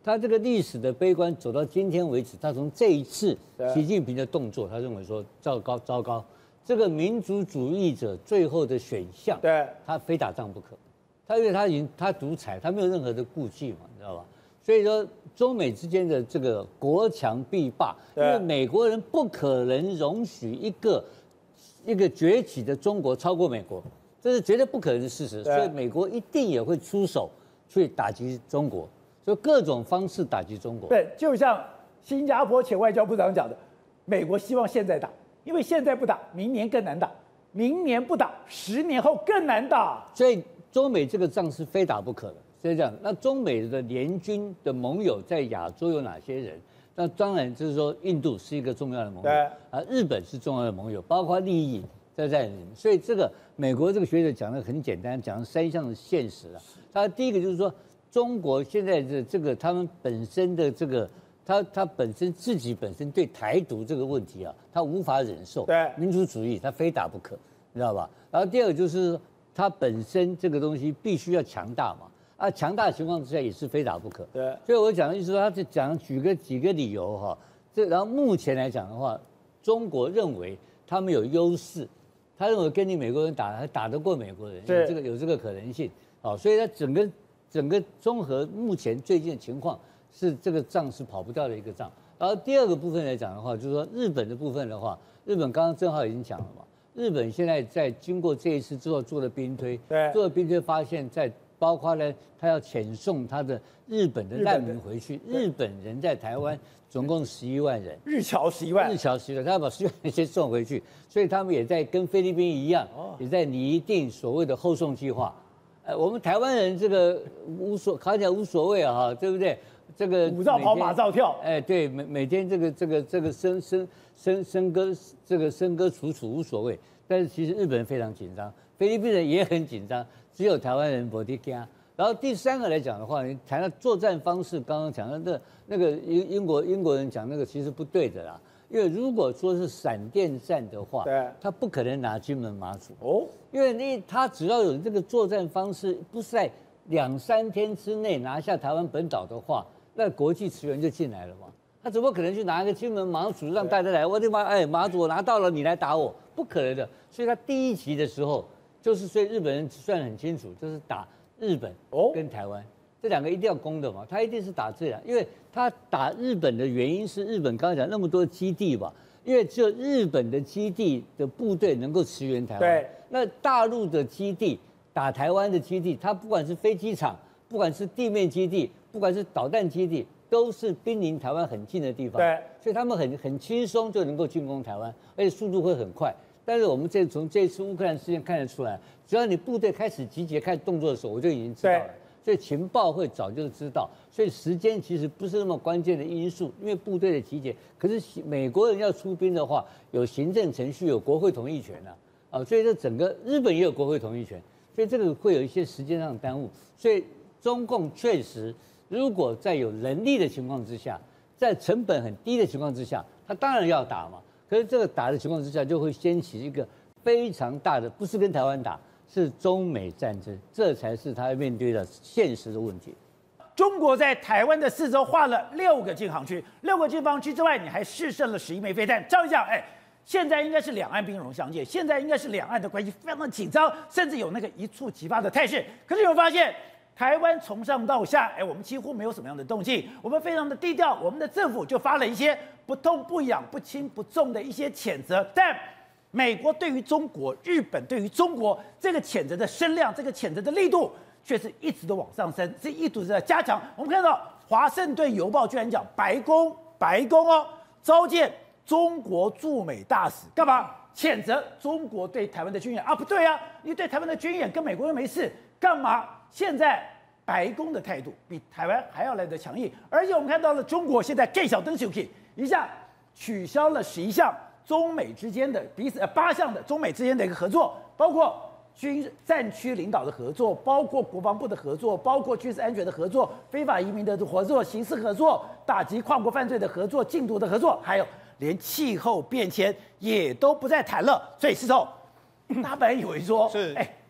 Speaker 6: 他这个历史的悲观走到今天为止，他从这一次习近平的动作，他认为说糟糕糟糕，这个民族主义者最后的选项，
Speaker 1: 对，
Speaker 6: 他非打仗不可。他因为他已经他独裁，他没有任何的顾忌嘛，你知道吧？所以说中美之间的这个国强必霸，因为美国人不可能容许一个一个崛起的中国超过美国，这是绝对不可能的事实。所以美国一定也会出手去打击中国。就各种方式打击中国。
Speaker 1: 对，就像新加坡前外交部长讲的，美国希望现在打，因为现在不打，明年更难打；明年不打，十年后更难打。
Speaker 6: 所以中美这个仗是非打不可的。所以这样，那中美的联军的盟友在亚洲有哪些人？那当然就是说，印度是一个重要的盟友，啊，日本是重要的盟友，包括利益在在里面。所以这个美国这个学者讲的很简单，讲三项的现实啊。他第一个就是说。中国现在的这个，他们本身的这个，他他本身自己本身对台独这个问题啊，他无法忍受。
Speaker 1: 对，
Speaker 6: 民族主义他非打不可，你知道吧？然后第二个就是他本身这个东西必须要强大嘛，啊，强大的情况之下也是非打不可。
Speaker 1: 对，
Speaker 6: 所以我讲的意思说，他就讲举个几个理由哈，这然后目前来讲的话，中国认为他们有优势，他认为跟你美国人打还打得过美国人，有这个有这个可能性。哦，所以他整个。整个综合目前最近的情况是这个仗是跑不掉的一个仗。然后第二个部分来讲的话，就是说日本的部分的话，日本刚刚正好已经讲了嘛，日本现在在经过这一次之后做了兵推，
Speaker 1: 对，
Speaker 6: 做了兵推发现，在包括呢，他要遣送他的日本的难民回去，日本人在台湾总共十一万人，
Speaker 1: 日侨十一万，
Speaker 6: 日侨十一万，他要把十一万人先送回去，所以他们也在跟菲律宾一样，也在拟定所谓的后送计划。呃，我们台湾人这个无所，看起来无所谓啊，哈，对不对？这个
Speaker 1: 舞照跑，马照跳，
Speaker 6: 哎，对，每每天这个这个这个笙笙笙笙歌，这个笙歌楚楚无所谓。但是其实日本人非常紧张，菲律宾人也很紧张，只有台湾人不得惊。然后第三个来讲的话，你谈到作战方式，刚刚讲的那那个英英国英国人讲那个其实不对的啦。因为如果说是闪电战的话，
Speaker 1: 对，
Speaker 6: 他不可能拿金门马祖
Speaker 1: 哦，
Speaker 6: 因为你他只要有这个作战方式，不是在两三天之内拿下台湾本岛的话，那国际驰援就进来了嘛。他怎么可能去拿一个金门马祖让大家来？我的妈，哎，马祖我拿到了，你来打我，不可能的。所以他第一集的时候，就是所以日本人算得很清楚，就是打日本跟台湾。这两个一定要攻的嘛，他一定是打这样，因为他打日本的原因是日本刚才讲那么多基地吧，因为只有日本的基地的部队能够驰援台湾。
Speaker 1: 对，
Speaker 6: 那大陆的基地打台湾的基地，它不管是飞机场，不管是地面基地，不管是导弹基地，都是濒临台湾很近的地方。
Speaker 1: 对，
Speaker 6: 所以他们很很轻松就能够进攻台湾，而且速度会很快。但是我们这从这次乌克兰事件看得出来，只要你部队开始集结、开始动作的时候，我就已经知道了。所以情报会早就知道，所以时间其实不是那么关键的因素，因为部队的集结。可是美国人要出兵的话，有行政程序，有国会同意权啊，啊，所以这整个日本也有国会同意权，所以这个会有一些时间上的耽误。所以中共确实，如果在有能力的情况之下，在成本很低的情况之下，他当然要打嘛。可是这个打的情况之下，就会掀起一个非常大的，不是跟台湾打。是中美战争，这才是他面对的现实的问题。
Speaker 1: 中国在台湾的四周画了六个禁航区，六个禁航区之外，你还试射了十一枚飞弹。照讲，哎，现在应该是两岸兵戎相见，现在应该是两岸的关系非常紧张，甚至有那个一触即发的态势。可是有发现，台湾从上到下，哎，我们几乎没有什么样的动静，我们非常的低调，我们的政府就发了一些不痛不痒、不轻不重的一些谴责，但美国对于中国，日本对于中国，这个谴责的声量，这个谴责的力度，却是一直都往上升，是一直在加强。我们看到《华盛顿邮报》居然讲，白宫白宫哦召见中国驻美大使，干嘛？谴责中国对台湾的军演啊？不对啊，你对台湾的军演跟美国又没事，干嘛？现在白宫的态度比台湾还要来得强硬，而且我们看到了中国现在更小灯 Suki 一下取消了十一项。中美之间的彼此呃八项的中美之间的一个合作，包括军战区领导的合作，包括国防部的合作，包括军事安全的合作，非法移民的合作，刑事合作，打击跨国犯罪的合作，禁毒的合作，还有连气候变迁也都不再谈了。所以石头，他本来以为说，
Speaker 2: 是
Speaker 1: 哎，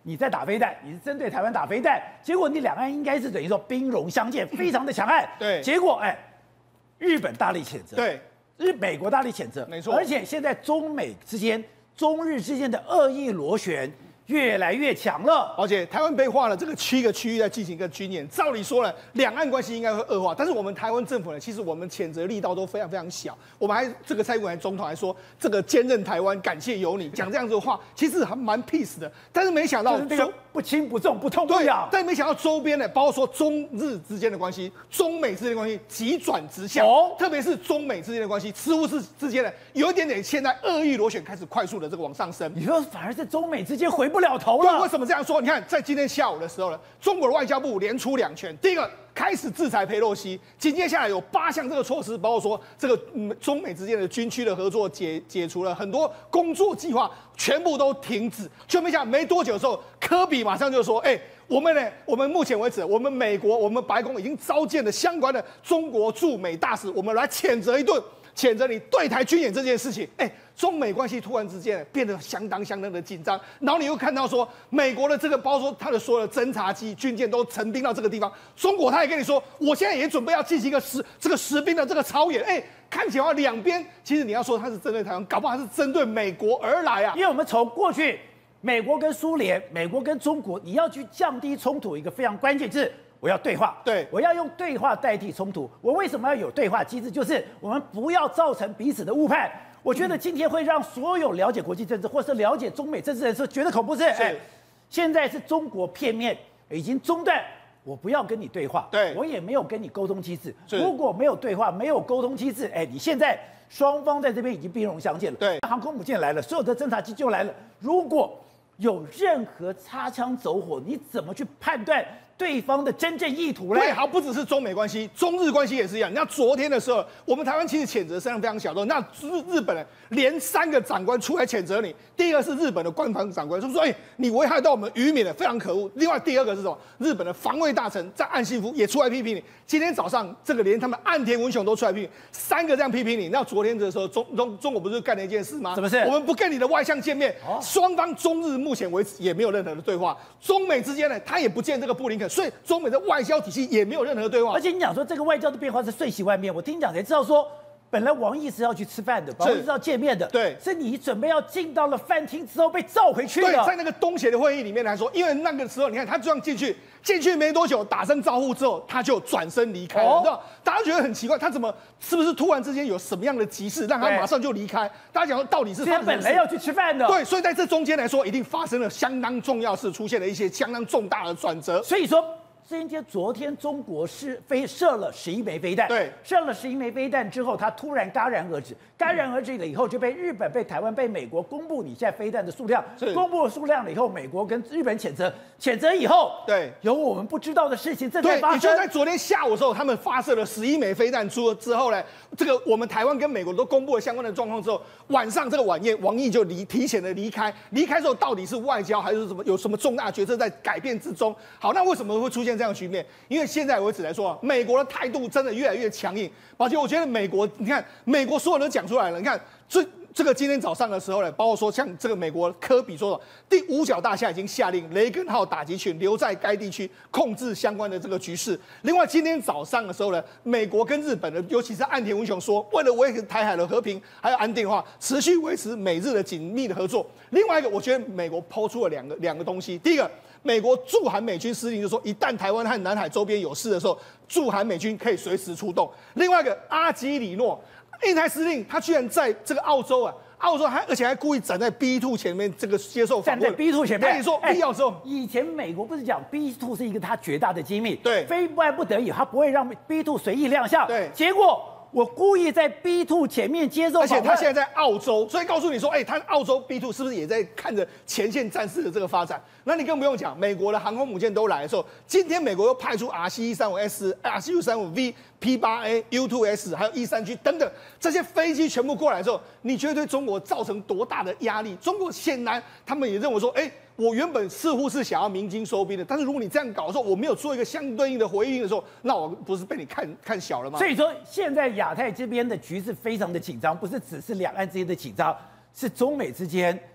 Speaker 1: 你在打飞弹，你是针对台湾打飞弹，结果你两岸应该是等于说兵戎相见，非常的强悍。
Speaker 2: 对，
Speaker 1: 结果哎，日本大力谴责，
Speaker 2: 对，
Speaker 1: 日美国大力谴责，
Speaker 2: 没错。
Speaker 1: 而且现在中美之间、中日之间的恶意螺旋越来越强了。
Speaker 2: 而且台湾被划了这个七个区域在进行一个军演，照理说呢，两岸关系应该会恶化，但是我们台湾政府呢，其实我们谴责力道都非常非常小。我们还这个蔡英文总统还说，这个坚韧台湾，感谢有你，讲这样子的话，其实还蛮 peace 的。但是没想到，
Speaker 1: 这个不轻不重，不痛不痒。
Speaker 2: 但没想到周边呢，包括说中日之间的关系、中美之间的关系急转直下，
Speaker 1: 哦，
Speaker 2: 特别是中美之间的关系，似乎是之间呢有一点点现在恶意螺旋开始快速的这个往上升。
Speaker 1: 你说反而是中美之间回不了头了。
Speaker 2: 为什么这样说？你看，在今天下午的时候呢，中国的外交部连出两拳，第一个开始制裁裴洛西，紧接下来有八项这个措施，包括说这个嗯中美之间的军区的合作解解除了很多工作计划，全部都停止。就没想没多久的时候，科比马上就说：“哎、欸，我们呢，我们目前为止，我们美国，我们白宫已经召见了相关的中国驻美大使，我们来谴责一顿。”谴责你对台军演这件事情，哎、欸，中美关系突然之间变得相当相当的紧张，然后你又看到说美国的这个，包括说他的所有的侦察机、军舰都陈兵到这个地方，中国他也跟你说，我现在也准备要进行一个实这个实兵的这个操演，哎、欸，看起来两边其实你要说他是针对台湾，搞不好他是针对美国而来啊，
Speaker 1: 因为我们从过去美国跟苏联、美国跟中国，你要去降低冲突，一个非常关键就是我要对话，
Speaker 2: 对，
Speaker 1: 我要用对话代替冲突。我为什么要有对话机制？就是我们不要造成彼此的误判。我觉得今天会让所有了解国际政治或是了解中美政治的人说觉得恐怖是，哎，现在是中国片面已经中断，我不要跟你对话，
Speaker 2: 对，
Speaker 1: 我也没有跟你沟通机制。如果没有对话，没有沟通机制，哎，你现在双方在这边已经兵戎相见了，
Speaker 2: 对，
Speaker 1: 航空母舰来了，所有的侦察机就来了。如果有任何擦枪走火，你怎么去判断对方的真正意图呢？
Speaker 2: 对，好，不只是中美关系，中日关系也是一样。那昨天的时候，我们台湾其实谴责声量非常小的，那日日本人连三个长官出来谴责你。第一个是日本的官方长官，就说：“哎、欸，你危害到我们渔民了，非常可恶。”另外第二个是什么？日本的防卫大臣在岸信夫也出来批评你。今天早上这个连他们岸田文雄都出来批评，三个这样批评你。那昨天的时候，中中中国不是干了一件事吗？
Speaker 1: 什么事？
Speaker 2: 我们不跟你的外相见面，双、哦、方中日目前为止也没有任何的对话。中美之间呢，他也不见这个布林肯，所以中美的外交体系也没有任何对话。
Speaker 1: 而且你讲说这个外交的变化是瞬息万变，我听讲才知道说，本来王毅是要去吃饭的，王毅是要见面的，
Speaker 2: 对，
Speaker 1: 是你准备要进到了饭厅之后被召回去了。
Speaker 2: 对，在那个东协的会议里面来说，因为那个时候你看他这样进去，进去没多久打声招呼之后，他就转身离开了，你知道？大家觉得很奇怪，他怎么是不是突然之间有什么样的急事让他马上就离开？大家讲说到底是
Speaker 1: 他本来要去吃饭的，
Speaker 2: 对，所以在这中间来说，一定发生了相当重要事，出现了一些相当重大的转折。
Speaker 1: 所以说。今天昨天中国是飞射了十一枚飞弹，
Speaker 2: 对，
Speaker 1: 射了十一枚飞弹之后，它突然戛然而止，戛然而止了以后，就被日本、被台湾、被美国公布你现在飞弹的数量，公布了数量了以后，美国跟日本谴责，谴责以后，
Speaker 2: 对，
Speaker 1: 有我们不知道的事情正在发生。
Speaker 2: 对，也就在昨天下午的时候，他们发射了十一枚飞弹出之后呢，这个我们台湾跟美国都公布了相关的状况之后，晚上这个晚宴，王毅就离提前的离开，离开之后到底是外交还是什么，有什么重大决策在改变之中？好，那为什么会出现这样的局面？因为现在为止来说，美国的态度真的越来越强硬。而且我觉得美国，你看，美国所有人都讲出来了。你看，这这个今天早上的时候呢，包括说像这个美国科比说的，第五角大厦已经下令雷根号打击群留在该地区控制相关的这个局势。另外，今天早上的时候呢，美国跟日本的，尤其是岸田文雄说，为了维持台海的和平还有安定的话，持续维持美日的紧密的合作。另外一个，我觉得美国抛出了两个两个东西，第一个。美国驻韩美军司令就说，一旦台湾和南海周边有事的时候，驻韩美军可以随时出动。另外一个阿基里诺印太司令，他居然在这个澳洲啊，澳洲还而且还故意站在 B 二 前面这个接受访问。
Speaker 1: 站在 B 二 前面，
Speaker 2: 他也说必要时候、欸。
Speaker 1: 以前美国不是讲 B 二 是一个他绝大的机密，
Speaker 2: 对，
Speaker 1: 非万不得已，他不会让 B 二 随意亮相。
Speaker 2: 对，
Speaker 1: 结果。我故意在 B 二 前面接受访问，
Speaker 2: 而且他现在在澳洲，所以告诉你说，哎、欸，他澳洲 B 二 是不是也在看着前线战事的这个发展？那你更不用讲，美国的航空母舰都来的时候，今天美国又派出 R C 一三五 S、R C 一三五 V、P 八 A、U 二 S， 还有 E 三 G 等等这些飞机全部过来之后，你觉得对中国造成多大的压力？中国显然他们也认为说，哎、欸。我原本似乎是想要鸣金收兵的，但是如果你这样搞的时候，我没有做一个相对应的回应的时候，那我不是被你看看小了吗？
Speaker 1: 所以说，现在亚太这边的局势非常的紧张，不是只是两岸之间的紧张，是中美之间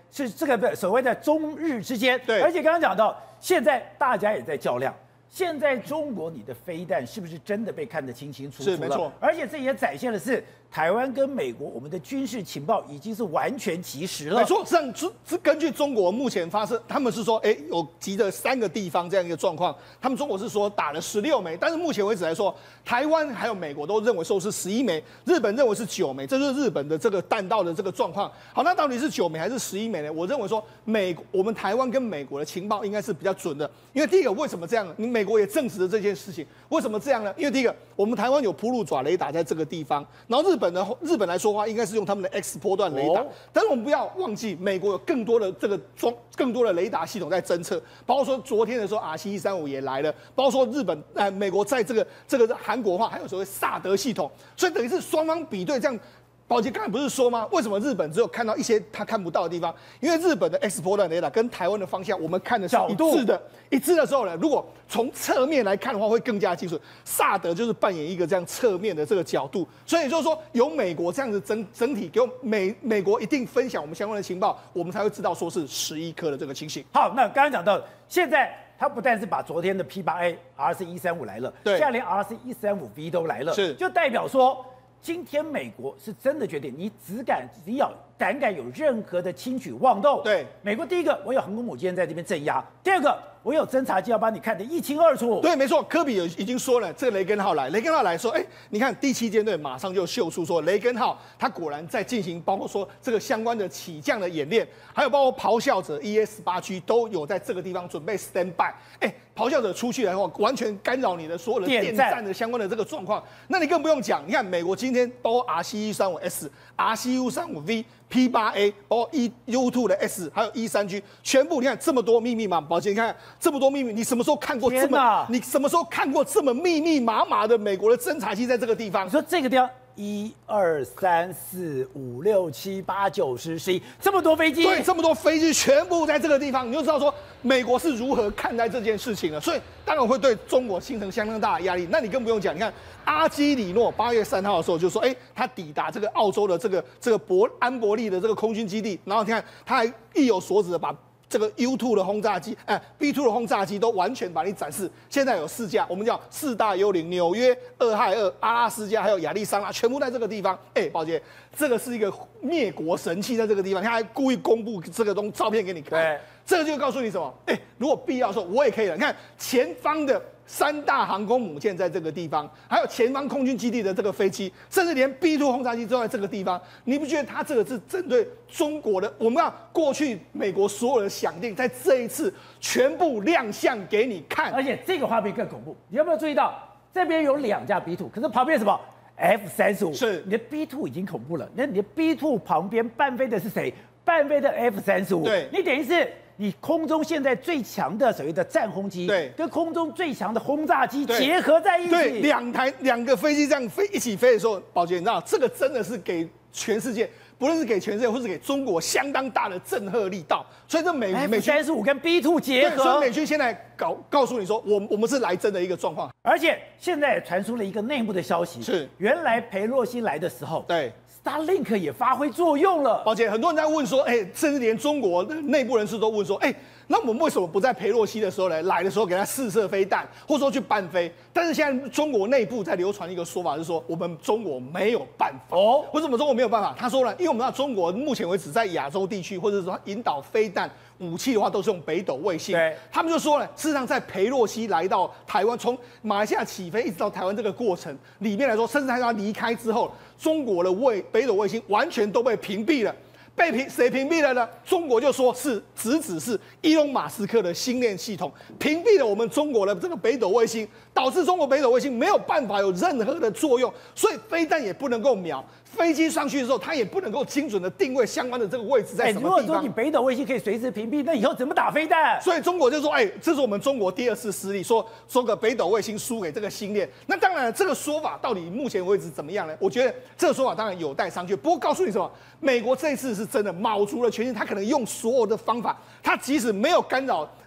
Speaker 1: 是这个所谓的中日之间。
Speaker 2: 对，
Speaker 1: 而且刚刚讲到，现在大家也在较量。现在中国你的飞弹是不是真的被看得清清楚楚了？
Speaker 2: 是没错，
Speaker 1: 而且这也展现的是台湾跟美国我们的军事情报已经是完全及时了。
Speaker 2: 没错，实际上是是根据中国目前发射，他们是说，哎，有急的三个地方这样一个状况，他们中国是说打了十六枚，但是目前为止来说，台湾还有美国都认为说是十一枚，日本认为是九枚，这就是日本的这个弹道的这个状况。好，那到底是九枚还是十一枚呢？我认为说美我们台湾跟美国的情报应该是比较准的，因为第一个为什么这样？你美国也证实了这件事情，为什么这样呢？因为第一个，我们台湾有铺路爪雷达在这个地方，然后日本的日本来说话，应该是用他们的 X 波段雷达，哦、但是我们不要忘记，美国有更多的这个装更多的雷达系统在侦测，包括说昨天的时候 R C 一三五也来了，包括说日本呃美国在这个这个韩国话还有所谓萨德系统，所以等于是双方比对这样。宝杰刚才不是说吗？为什么日本只有看到一些他看不到的地方？因为日本的 X 波段雷达跟台湾的方向，我们看的是一致的。一致的时候呢，如果从侧面来看的话，会更加清楚。萨德就是扮演一个这样侧面的这个角度，所以也就是说，有美国这样子整整体给我美美国一定分享我们相关的情报，我们才会知道说是十一颗的这个情形。
Speaker 1: 好，那刚刚讲到，现在他不但是把昨天的 P 八 A R C 一三五来了，
Speaker 2: 对，
Speaker 1: 现在连 R C 一三五 V 都来了，
Speaker 2: 是，
Speaker 1: 就代表说。今天美国是真的决定，你只敢只要胆敢有任何的轻举妄动，
Speaker 2: 对，
Speaker 1: 美国第一个，我有航空母舰在这边镇压；第二个，我有侦察机要把你看得一清二楚。
Speaker 2: 对，没错，科比有已经说了，这个雷根号来，雷根号来说，哎，你看第七舰队马上就秀出说，雷根号它果然在进行，包括说这个相关的起降的演练，还有包括咆哮者 E S 八 G 都有在这个地方准备 stand by， 哎。咆哮者出去的话，完全干扰你的所有的电站的相关的这个状况。那你更不用讲，你看美国今天包括 R C 一三五 S、R C 一三五 V、P 八 A， 包括 E U二 的 S， 还有 E 三 G， 全部你看这么多密密麻麻，宝杰，你看这么多秘密，你什么时候看过这么？你什么时候看过这么密密麻麻的美国的侦察机在这个地方？
Speaker 1: 你说这个地方。一二三四五六七八九十十一，这么多飞机，
Speaker 2: 对，这么多飞机全部在这个地方，你就知道说美国是如何看待这件事情了。所以当然会对中国形成相当大的压力。那你更不用讲，你看阿基里诺八月三号的时候就说，哎，他抵达这个澳洲的这个这个伯安伯利的这个空军基地，然后你看他还意有所指的把。这个 U 二 的轰炸机，哎 ，B 二 的轰炸机都完全把你展示。现在有四架，我们叫四大幽灵：纽约、俄亥俄、阿拉斯加，还有亚利桑那，全部在这个地方。哎，宝杰，这个是一个灭国神器，在这个地方，他还故意公布这个东照片给你看。对，这个就告诉你什么？哎，如果必要的时候，我也可以了。你看前方的。三大航空母舰在这个地方，还有前方空军基地的这个飞机，甚至连 B 二 轰炸机都在这个地方。你不觉得它这个是针对中国的？我们要过去美国所有的想定，在这一次全部亮相给你看。
Speaker 1: 而且这个画面更恐怖，你有没有注意到这边有两架 B 二，可是旁边什么 F 三十五？
Speaker 2: 是
Speaker 1: 你的 B 二已经恐怖了，那你的 B 二旁边伴飞的是谁？伴飞的 F 三十五。
Speaker 2: 对，
Speaker 1: 你等于是。你空中现在最强的所谓的战轰机，
Speaker 2: 对，
Speaker 1: 跟空中最强的轰炸机结合在一起，
Speaker 2: 对，两台两个飞机这样飞一起飞的时候，宝杰，你知道这个真的是给全世界，不论是给全世界，或是给中国相当大的震撼力道。所以这美美
Speaker 1: 军三十五跟 B 二 结合，
Speaker 2: 所以美军现在搞告诉你说，我我们是来真的一个状况。
Speaker 1: 而且现在传出了一个内部的消息，
Speaker 2: 是
Speaker 1: 原来裴洛西来的时候，
Speaker 2: 对。
Speaker 1: Starlink 也发挥作用了，
Speaker 2: 宝姐，很多人在问说，哎、欸，甚至连中国的内部人士都问说，哎、欸，那我们为什么不在裴洛西的时候呢，来的时候给他试射飞弹，或者说去伴飞？但是现在中国内部在流传一个说法，是说我们中国没有办法。哦，为什么中国没有办法？他说了，因为我们知道中国目前为止在亚洲地区，或者说引导飞弹武器的话，都是用北斗卫星。
Speaker 1: 对，
Speaker 2: 他们就说了，事实上在裴洛西来到台湾，从马来西亚起飞一直到台湾这个过程里面来说，甚至他离开之后，中国的卫北斗卫星完全都被屏蔽了。被屏谁屏蔽了呢？中国就说是直指是伊隆马斯克的星链系统屏蔽了我们中国的这个北斗卫星，导致中国北斗卫星没有办法有任何的作用，所以飞弹也不能够瞄。飞机上去的时候，它也不能够精准的定位相关的这个位置在什么地方。
Speaker 1: 如果说你北斗卫星可以随时屏蔽，那以后怎么打飞弹？
Speaker 2: 所以中国就说，哎、欸，这是我们中国第二次失利，说说个北斗卫星输给这个星链。那当然，这个说法到底目前为止怎么样呢？我觉得这个说法当然有待商榷。不过告诉你什么，美国这一次是真的卯足了全劲，他可能用所有的方法，他即使没有干扰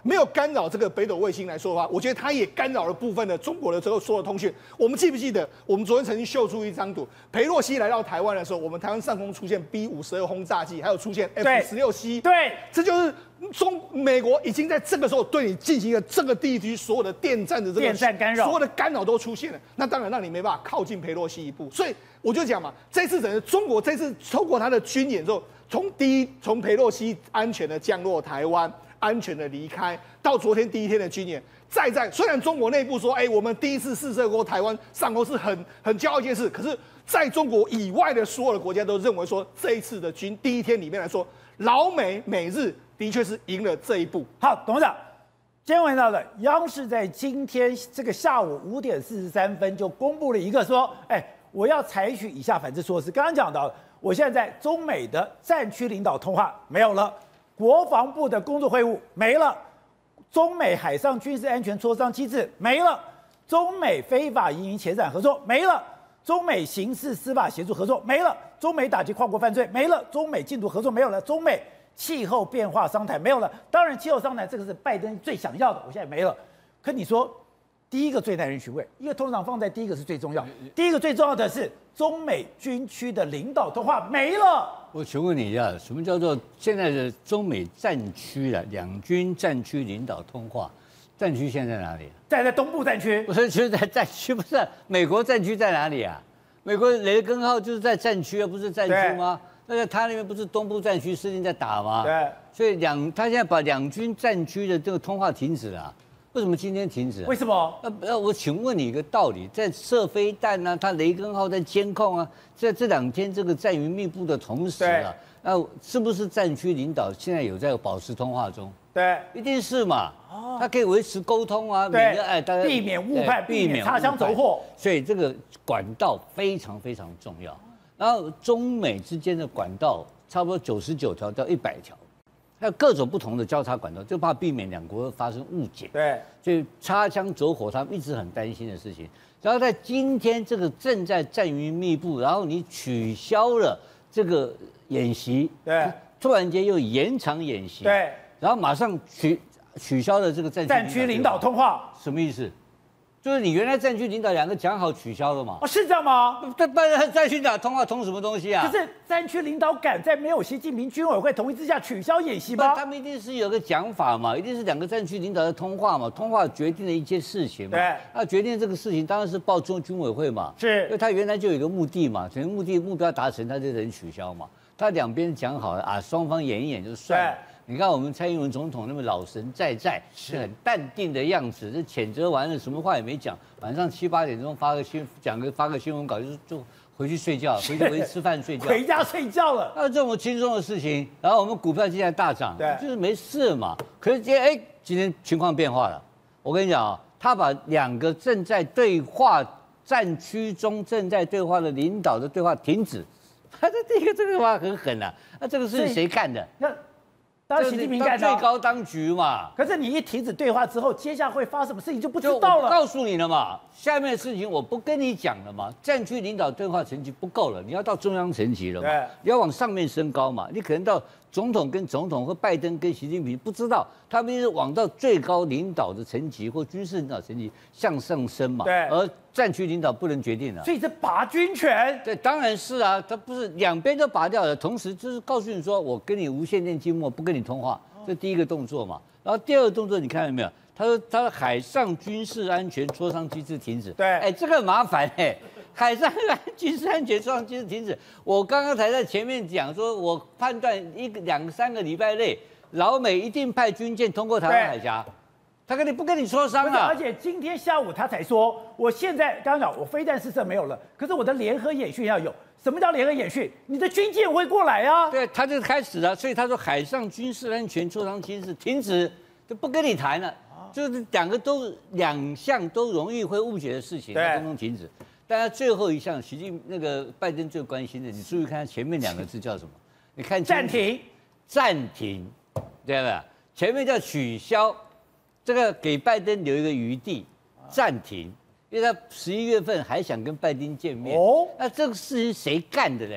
Speaker 2: 没有干扰这个北斗卫星来说的话，我觉得它也干扰了部分的中国的这个所有通讯。我们记不记得，我们昨天曾经秀出一张图，裴洛西来到台湾的时候，我们台湾上空出现 B 五十二轰炸机，还有出现 F 十六 C，
Speaker 1: 对，
Speaker 2: 这就是中美国已经在这个时候对你进行了这个地区所有的电站的这个
Speaker 1: 电站干扰，
Speaker 2: 所有的干扰都出现了，那当然让你没办法靠近裴洛西一步。所以我就讲嘛，这次整个中国这次透过他的军演之后，从第一从裴洛西安全的降落台湾，安全的离开，到昨天第一天的军演，再在虽然中国内部说，哎、欸，我们第一次试射过台湾上空是很很骄傲一件事，可是在中国以外的所有的国家都认为说，这一次的军第一天里面来说，老美美日的确是赢了这一步。
Speaker 1: 好，董事长，今天闻到的，央视在今天这个下午五点四十三分就公布了一个说，哎、欸，我要采取以下反制措施。刚刚讲到，我现在在中美的战区领导通话没有了，国防部的工作会晤没了，中美海上军事安全磋商机制没了，中美非法移民遣返合作没了，中美刑事司法协助合作没了，中美打击跨国犯罪没了，中美禁毒合作没有了，中美气候变化商谈没有了。当然，气候商谈这个是拜登最想要的，我现在没了。可你说，第一个最耐人寻味，因为通常放在第一个是最重要。第一个最重要的是中美军区的领导通话没了。
Speaker 6: 我请问你一下，什么叫做现在的中美战区啊？两军战区领导通话，战区现在在哪里？
Speaker 1: 在在东部战区。
Speaker 6: 不是，就是在战区，不是、啊、美国战区在哪里啊？美国雷根号就是在战区啊，不是战区吗？那在他那边不是东部战区司令在打吗？
Speaker 1: 对，
Speaker 6: 所以两他现在把两军战区的这个通话停止了、啊，为什么今天停止、啊？
Speaker 1: 为什么？
Speaker 6: 那那我请问你一个道理，在射飞弹啊，他雷根号在监控啊，在这两天这个战云密布的同时啊，那是不是战区领导现在有在保持通话中？
Speaker 1: 对，
Speaker 6: 一定是嘛。哦，他可以维持沟通啊，
Speaker 1: 对，
Speaker 6: 哎，大家
Speaker 1: 避免误判，避免擦枪走火。
Speaker 6: 所以这个管道非常非常重要。然后中美之间的管道差不多九十九条到一百条，还有各种不同的交叉管道，就怕避免两国发生误解。
Speaker 1: 对，
Speaker 6: 所以擦枪走火，他们一直很担心的事情。然后在今天这个正在战云密布，然后你取消了这个演习，
Speaker 1: 对，
Speaker 6: 突然间又延长演习，
Speaker 1: 对，
Speaker 6: 然后马上取取消了这个战区
Speaker 1: 战区领导通话，
Speaker 6: 什么意思？就是你原来战区领导两个讲好取消了嘛？
Speaker 1: 哦，是这样吗？
Speaker 6: 这不然战区领导通话通什么东西啊？
Speaker 1: 可是战区领导敢在没有习近平军委会同意之下取消演习吗？
Speaker 6: 他们一定是有个讲法嘛，一定是两个战区领导的通话嘛，通话决定了一件事情嘛。
Speaker 1: 对，
Speaker 6: 那决定这个事情当然是报中军委会嘛，
Speaker 1: 是，
Speaker 6: 因为他原来就有一个目的嘛，整个目的目标达成，他就能取消嘛。他两边讲好了啊，双方演一演就算了。你看我们蔡英文总统那么老神在在，是很淡定的样子，这谴责完了什么话也没讲，晚上七八点钟发个新讲个发个新闻稿就就回去睡觉，回去回去吃饭睡觉，
Speaker 1: 回家睡觉了。
Speaker 6: 那这么轻松的事情，然后我们股票现在大涨，
Speaker 1: 对，
Speaker 6: 就是没事嘛。可是今天哎，今天情况变化了，我跟你讲啊，他把两个正在对话战区中正在对话的领导的对话停止，他这第一个这个话很狠啊，那这个是谁干的？
Speaker 1: 那。当然，习近平干的
Speaker 6: 最高当局嘛。
Speaker 1: 可是你一停止对话之后，接下来会发生什么事情就不知道了。
Speaker 6: 我告诉你了嘛，下面的事情我不跟你讲了嘛。战区领导对话层级不够了，你要到中央层级了嘛，你要往上面升高嘛。你可能到总统跟总统或拜登跟习近平不知道，他们是往到最高领导的层级或军事领导层级向上升嘛。
Speaker 1: 对，
Speaker 6: 而战区领导不能决定了，
Speaker 1: 所以这拔军权。
Speaker 6: 对，当然是啊，他不是两边都拔掉了，同时就是告诉你说，我跟你无线电静默，不跟你通话。这第一个动作嘛，然后第二个动作你看到没有？他说他的海上军事安全磋商机制停止。
Speaker 1: 对，
Speaker 6: 哎，这个很麻烦哎，海上军事安全磋商机制停止。我刚刚才在前面讲说，我判断一个两三个礼拜内，老美一定派军舰通过台湾海峡。他跟你不跟你磋商了，
Speaker 1: 而且今天下午他才说，我现在刚刚讲我飞弹试射没有了，可是我的联合演训要有。什么叫联合演训？你的军舰会过来啊？
Speaker 6: 对，他就开始了，所以他说海上军事安全磋商机制停止，就不跟你谈了，就是两个都两项都容易会误解的事情，他通通停止。但他最后一项，习近那个拜登最关心的，你注意看前面两个字叫什么？你看
Speaker 1: 暂停，
Speaker 6: 暂停，对吧？前面叫取消，这个给拜登留一个余地，暂停。因为他十一月份还想跟拜登见面，哦，那这个事情谁干的嘞？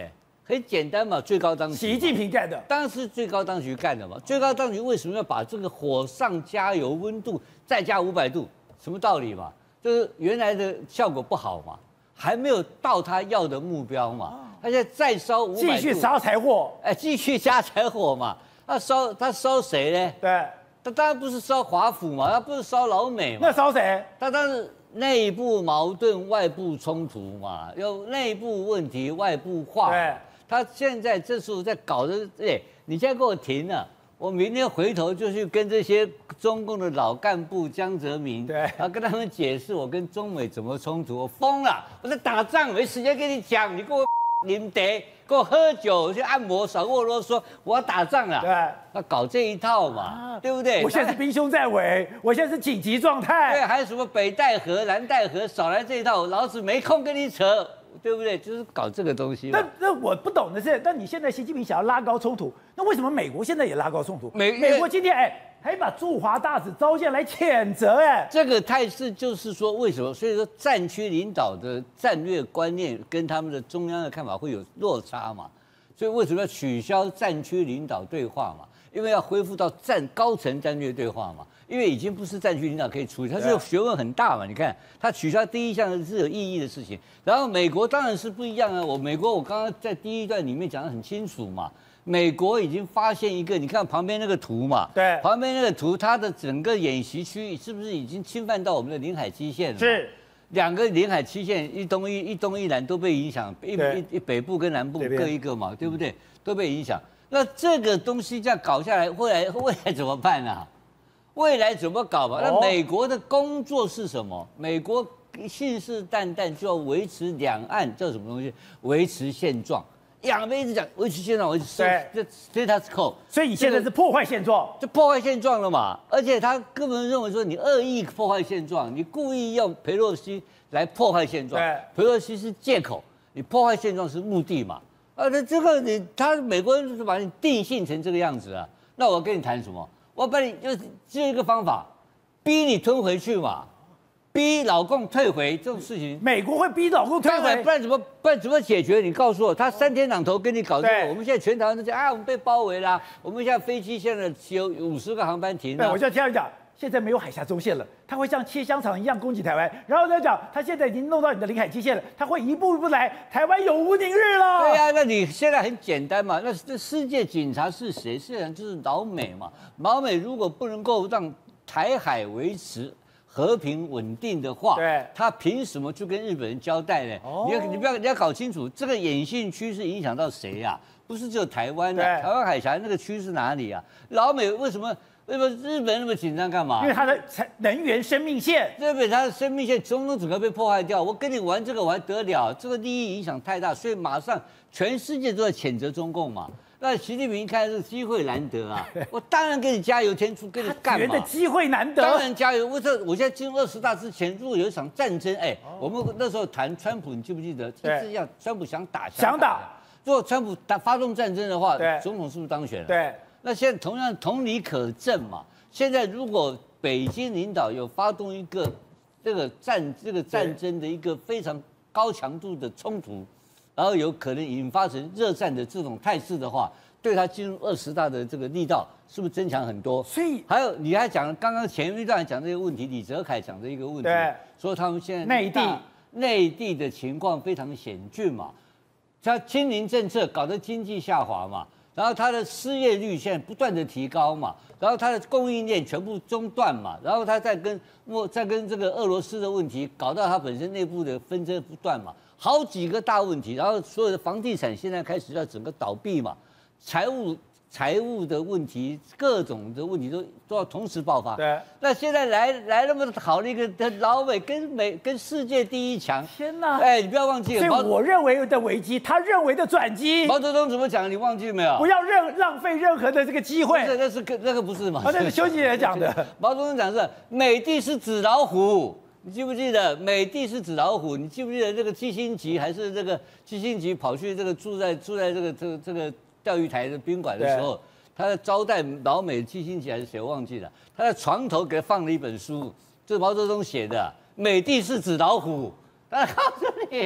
Speaker 6: 很简单嘛，最高当局。
Speaker 1: 习近平干的，
Speaker 6: 当然是最高当局干的嘛。最高当局为什么要把这个火上加油，温度再加五百度？什么道理嘛？就是原来的效果不好嘛，还没有到他要的目标嘛。他现在再烧五百度，
Speaker 1: 继续烧柴火，
Speaker 6: 哎，继续加柴火嘛。他烧他烧谁呢？
Speaker 1: 对，
Speaker 6: 他当然不是烧华府嘛，他不是烧老美嘛。
Speaker 1: 那烧谁？
Speaker 6: 他当然内部矛盾、外部冲突嘛，有内部问题、外部化。
Speaker 1: 对。
Speaker 6: 他现在这时候在搞的，哎，你现在给我停了，我明天回头就去跟这些中共的老干部江泽民，
Speaker 1: 对，
Speaker 6: 然后跟他们解释我跟中美怎么冲突，我疯了，我在打仗，没时间跟你讲，你给我啉茶，给我喝酒，去按摩，少跟我啰嗦，我要打仗了，
Speaker 1: 对，
Speaker 6: 要搞这一套嘛，啊、对不对？
Speaker 1: 我现在是兵凶战危，我现在是紧急状态，
Speaker 6: 对，还有什么北戴河、南戴河，少来这一套，老子没空跟你扯。对不对？就是搞这个东西。
Speaker 1: 那那我不懂的是，那你现在习近平想要拉高冲突，那为什么美国现在也拉高冲突？
Speaker 6: 美
Speaker 1: 美国今天哎还把驻华大使召见来谴责哎，
Speaker 6: 这个态势就是说为什么？所以说战区领导的战略观念跟他们的中央的看法会有落差嘛？所以为什么要取消战区领导对话嘛？因为要恢复到战高层战略对话嘛。因为已经不是战区领导可以处理，它是学问很大嘛。你看，它取消第一项是有意义的事情。然后美国当然是不一样啊。我美国我刚刚在第一段里面讲得很清楚嘛。美国已经发现一个，你看旁边那个图嘛，
Speaker 1: 对，
Speaker 6: 旁边那个图，它的整个演习区域是不是已经侵犯到我们的领海基线了？
Speaker 1: 是，
Speaker 6: 两个领海基线，一东一一东一南都被影响，一一一北部跟南部各一个嘛，对不对？都被影响。那这个东西这样搞下来，未来未来怎么办啊？未来怎么搞吧？那美国的工作是什么？美国信誓旦旦就要维持两岸叫什么东西？维持现状。两边一直讲维持现状，维持这 status quo。
Speaker 1: 所以你现在是破坏现状，
Speaker 6: 就破坏现状了嘛？而且他根本认为说你恶意破坏现状，你故意要裴洛西来破坏现状。裴洛西是借口，你破坏现状是目的嘛？啊，那这个你他美国人就是把你定性成这个样子啊。那我跟你谈什么？我把你就只有一个方法，逼你吞回去嘛，逼老共退回这种事情，
Speaker 1: 美国会逼老共退回，
Speaker 6: 不然怎么不然怎么解决？你告诉我，他三天两头跟你搞这个，我们现在全台湾都讲啊，我们被包围啦，我们现在飞机现在有五十个航班停了。
Speaker 1: 对，我就这样讲，现在没有海峡中线了，他会像切香肠一样攻击台湾，然后再讲他现在已经弄到你的领海基线了，他会一步一步来，台湾永无宁日了。
Speaker 6: 对呀、啊，那你现在很简单嘛，那这世界警察是谁？世界上就是老美嘛。老美如果不能够让台海维持和平稳定的话，
Speaker 1: 对，
Speaker 6: 他凭什么去跟日本人交代呢？哦、你要你不要你要搞清楚，这个演训区是影响到谁呀、啊？不是只有台湾的、啊，台湾海峡那个区是哪里啊？老美为什么？为什么日本那么紧张干嘛？
Speaker 1: 因为它的能源生命线，
Speaker 6: 日本它的生命线总统整个被破坏掉。我跟你玩这个我还得了？这个利益影响太大，所以马上全世界都在谴责中共嘛。那习近平一看这个机会难得啊，我当然给你加油添醋，跟你干嘛？
Speaker 1: 觉得机会难得，
Speaker 6: 当然加油。我这我现在进入二十大之前，如果有一场战争，哎，哦、我们那时候谈川普，你记不记得？一直要川普想打，
Speaker 1: 想打。
Speaker 6: 如果川普打发动战争的话，总统是不是当选了？
Speaker 1: 对。
Speaker 6: 那现在同样同理可证嘛。现在如果北京领导有发动一个这个战这个战争的一个非常高强度的冲突，然后有可能引发成热战的这种态势的话，对他进入二十大的这个力道是不是增强很多？
Speaker 1: 所以
Speaker 6: 还有你还讲刚刚前一段讲这个问题，李泽楷讲的一个问题，说他们现在
Speaker 1: 内地
Speaker 6: 内地的情况非常险峻嘛，他清零政策搞得经济下滑嘛。然后它的失业率现在不断的提高嘛，然后它的供应链全部中断嘛，然后它再跟莫再跟这个俄罗斯的问题搞到它本身内部的纷争不断嘛，好几个大问题，然后所有的房地产现在开始要整个倒闭嘛，财务财务的问题，各种的问题都都要同时爆发。
Speaker 1: 对，
Speaker 6: 那现在来来那么好的一个老美跟美跟世界第一强，
Speaker 1: 天哪！
Speaker 6: 哎，你不要忘记了，
Speaker 1: 所以我认为的危机，他认为的转机。
Speaker 6: 毛泽东怎么讲？你忘记没有？
Speaker 1: 不要任浪费任何的这个机会。
Speaker 6: 不是，那是那个不是嘛？
Speaker 1: 啊，那是修吉姐讲的。
Speaker 6: 毛泽东讲是美帝是纸老虎。你记不记得美帝是纸老虎？你记不记得这个基辛吉还是这个基辛吉跑去这个住在住在这个这个这个钓鱼台的宾馆的时候，他在招待老美基辛吉还是谁我忘记了？他在床头给他放了一本书，这是毛泽东写的《美帝是纸老虎》。他告诉你，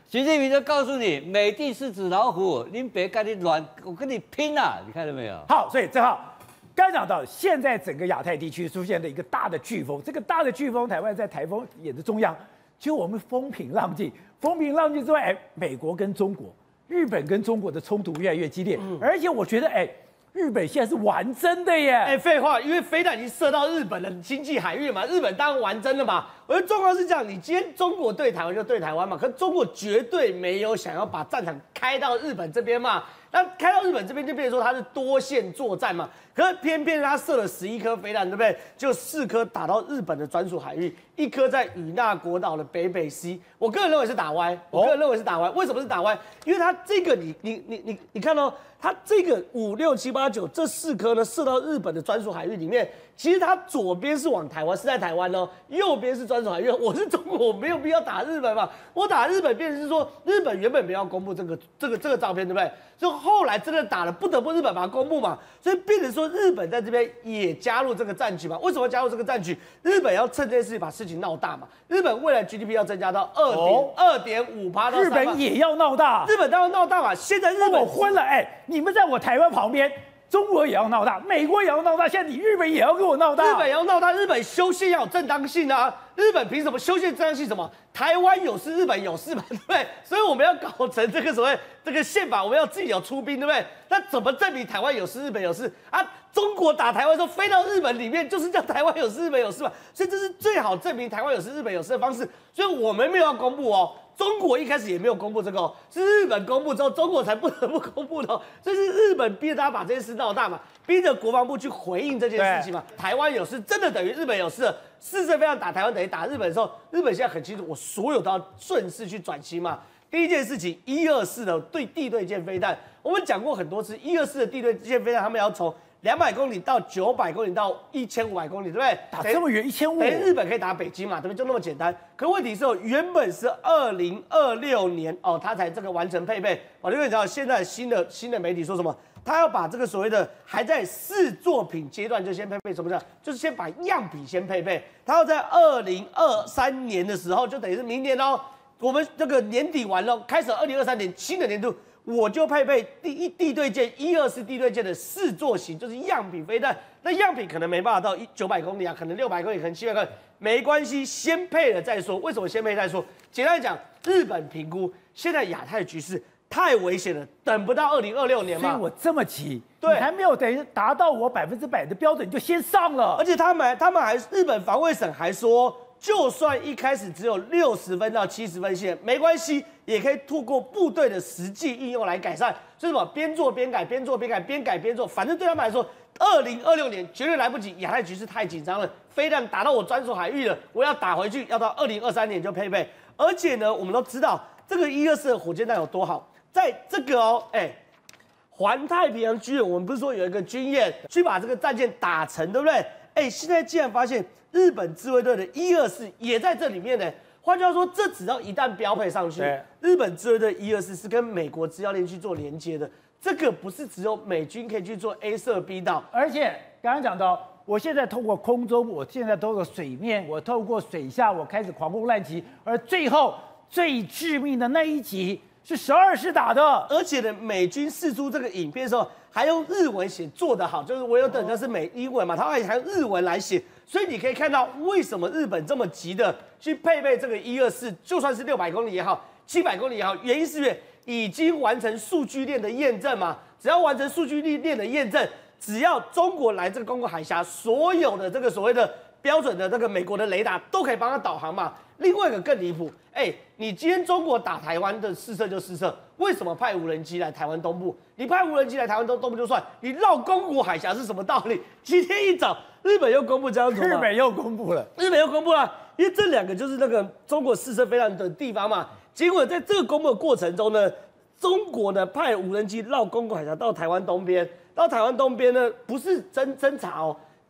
Speaker 6: 习近平就告诉你，美帝是纸老虎，你别跟你乱，我跟你拼啊！你看到没有？
Speaker 1: 好，所以正好刚讲到，现在整个亚太地区出现了一个大的飓风，这个大的飓风，台湾在台风眼的中央，就我们风平浪静，风平浪静之外，哎，美国跟中国、日本跟中国的冲突越来越激烈，嗯、而且我觉得，哎。日本现在是玩真的耶！
Speaker 5: 哎，废话，因为飞弹已经射到日本的经济海域了嘛，日本当然玩真的嘛。我觉得状况是这样，你今天中国对台湾就对台湾嘛，可中国绝对没有想要把战场开到日本这边嘛。那开到日本这边就变成说它是多线作战嘛，可是偏偏他射了十一颗飞弹，对不对？就四颗打到日本的专属海域，一颗在与那国岛的北北西。我个人认为是打歪，我个人认为是打歪。为什么是打歪？因为它这个你你你你你看哦，它这个五六七八九这四颗呢射到日本的专属海域里面，其实它左边是往台湾，是在台湾哦，右边是专属海域。我是中国，我没有必要打日本嘛。我打日本，变成是说日本原本没有公布这个这个这个照片，对不对？就后来真的打了，不得不日本把它公布嘛，所以变成说日本在这边也加入这个战局嘛。为什么加入这个战局？日本要趁这件事情把事情闹大嘛。日本未来 G D P 要增加到二点二点五趴到
Speaker 1: 日本也要闹大，
Speaker 5: 日本当然闹大嘛。现在日本
Speaker 1: 我昏了，哎，你们在我台湾旁边。中国也要闹大，美国也要闹大，现在你日本也要跟我闹大。
Speaker 5: 日本也要闹大，日本修宪要有正当性啊！日本凭什么修宪正当性？什么？台湾有事，日本有事嘛，对不对？所以我们要搞成这个所谓这个宪法，我们要自己有出兵，对不对？那怎么证明台湾有事，日本有事啊？中国打台湾的时候飞到日本里面，就是叫台湾有事，日本有事嘛。所以这是最好证明台湾有事，日本有事的方式。所以我们没有要公布哦。中国一开始也没有公布这个哦，是日本公布之后，中国才不得不公布的哦。所以是日本逼着大家把这件事闹大嘛，逼着国防部去回应这件事情嘛。台湾有事，真的等于日本有事了。四射飞弹打台湾等于打日本的时候，日本现在很清楚，我所有都要顺势去转型嘛。第一件事情，一二四的对地对舰飞弹，我们讲过很多次，一二四的地对舰飞弹，他们要从两百公里到九百公里到一千五百公里，对不对？
Speaker 1: 打这么远，一千五，
Speaker 5: 等于日本可以打北京嘛，对不对？就那么简单。可问题是哦，原本是二零二六年哦，它才这个完成配备。我就跟你讲，现在新的新的媒体说什么？他要把这个所谓的还在试作品阶段就先配备，什么叫？就是先把样品先配备。他要在二零二三年的时候，就等于是明年哦，我们这个年底完了，开始二零二三年新的年度。我就配备第一地对舰一二四地对舰的试作型，就是样品飞弹。那样品可能没办法到一九百公里啊，可能六百公里，可能七百公里，没关系，先配了再说。为什么先配再说？简单来讲，日本评估现在亚太局势太危险了，等不到二零二六年嘛。
Speaker 1: 所以我这么急，
Speaker 5: 对，
Speaker 1: 你还没有等于达到我百分之百的标准，你就先上了。
Speaker 5: 而且他们他们还日本防卫省还说，就算一开始只有六十分到七十分线，没关系。也可以透过部队的实际应用来改善，所以什么边做边改，边做边改，边改边做，反正对他们来说，二零二六年绝对来不及，亚太局势太紧张了，飞弹打到我专属海域了，我要打回去，要到二零二三年就配备。而且呢，我们都知道这个一二四的火箭弹有多好，在这个哦，哎、欸，环太平洋军演，我们不是说有一个军演去把这个战舰打沉，对不对？哎、欸，现在竟然发现日本自卫队的一二四也在这里面呢。换句话说，这只要一旦标配上去，日本自卫队一二四是跟美国资料链去做连接的，这个不是只有美军可以去做 A 射 B 导，
Speaker 1: 而且刚刚讲到，我现在透过空中，我现在透过水面，我透过水下，我开始狂轰滥击，而最后最致命的那一击是十二师打的，
Speaker 5: 而且呢，美军释出这个影片的时候，还用日文写，做得好，就是我有等的是美英文嘛，他还还用日文来写。所以你可以看到，为什么日本这么急的去配备这个一二四，就算是六百公里也好，七百公里也好，原因是因为已经完成数据链的验证嘛。只要完成数据链的验证，只要中国来这个公共海峡，所有的这个所谓的标准的这个美国的雷达都可以帮它导航嘛。另外一个更离谱，哎、欸，你今天中国打台湾的试射就试射，为什么派无人机来台湾东部？你派无人机来台湾东东部就算，你绕宫古海峡是什么道理？今天一早，日本又公布这张图，
Speaker 1: 日本又公布了，
Speaker 5: 日本又公布了，因为这两个就是那个中国试射飞弹的地方嘛。结果在这个公布的过程中呢，中国呢派无人机绕宫古海峡到台湾东边，到台湾东边呢不是侦侦查哦。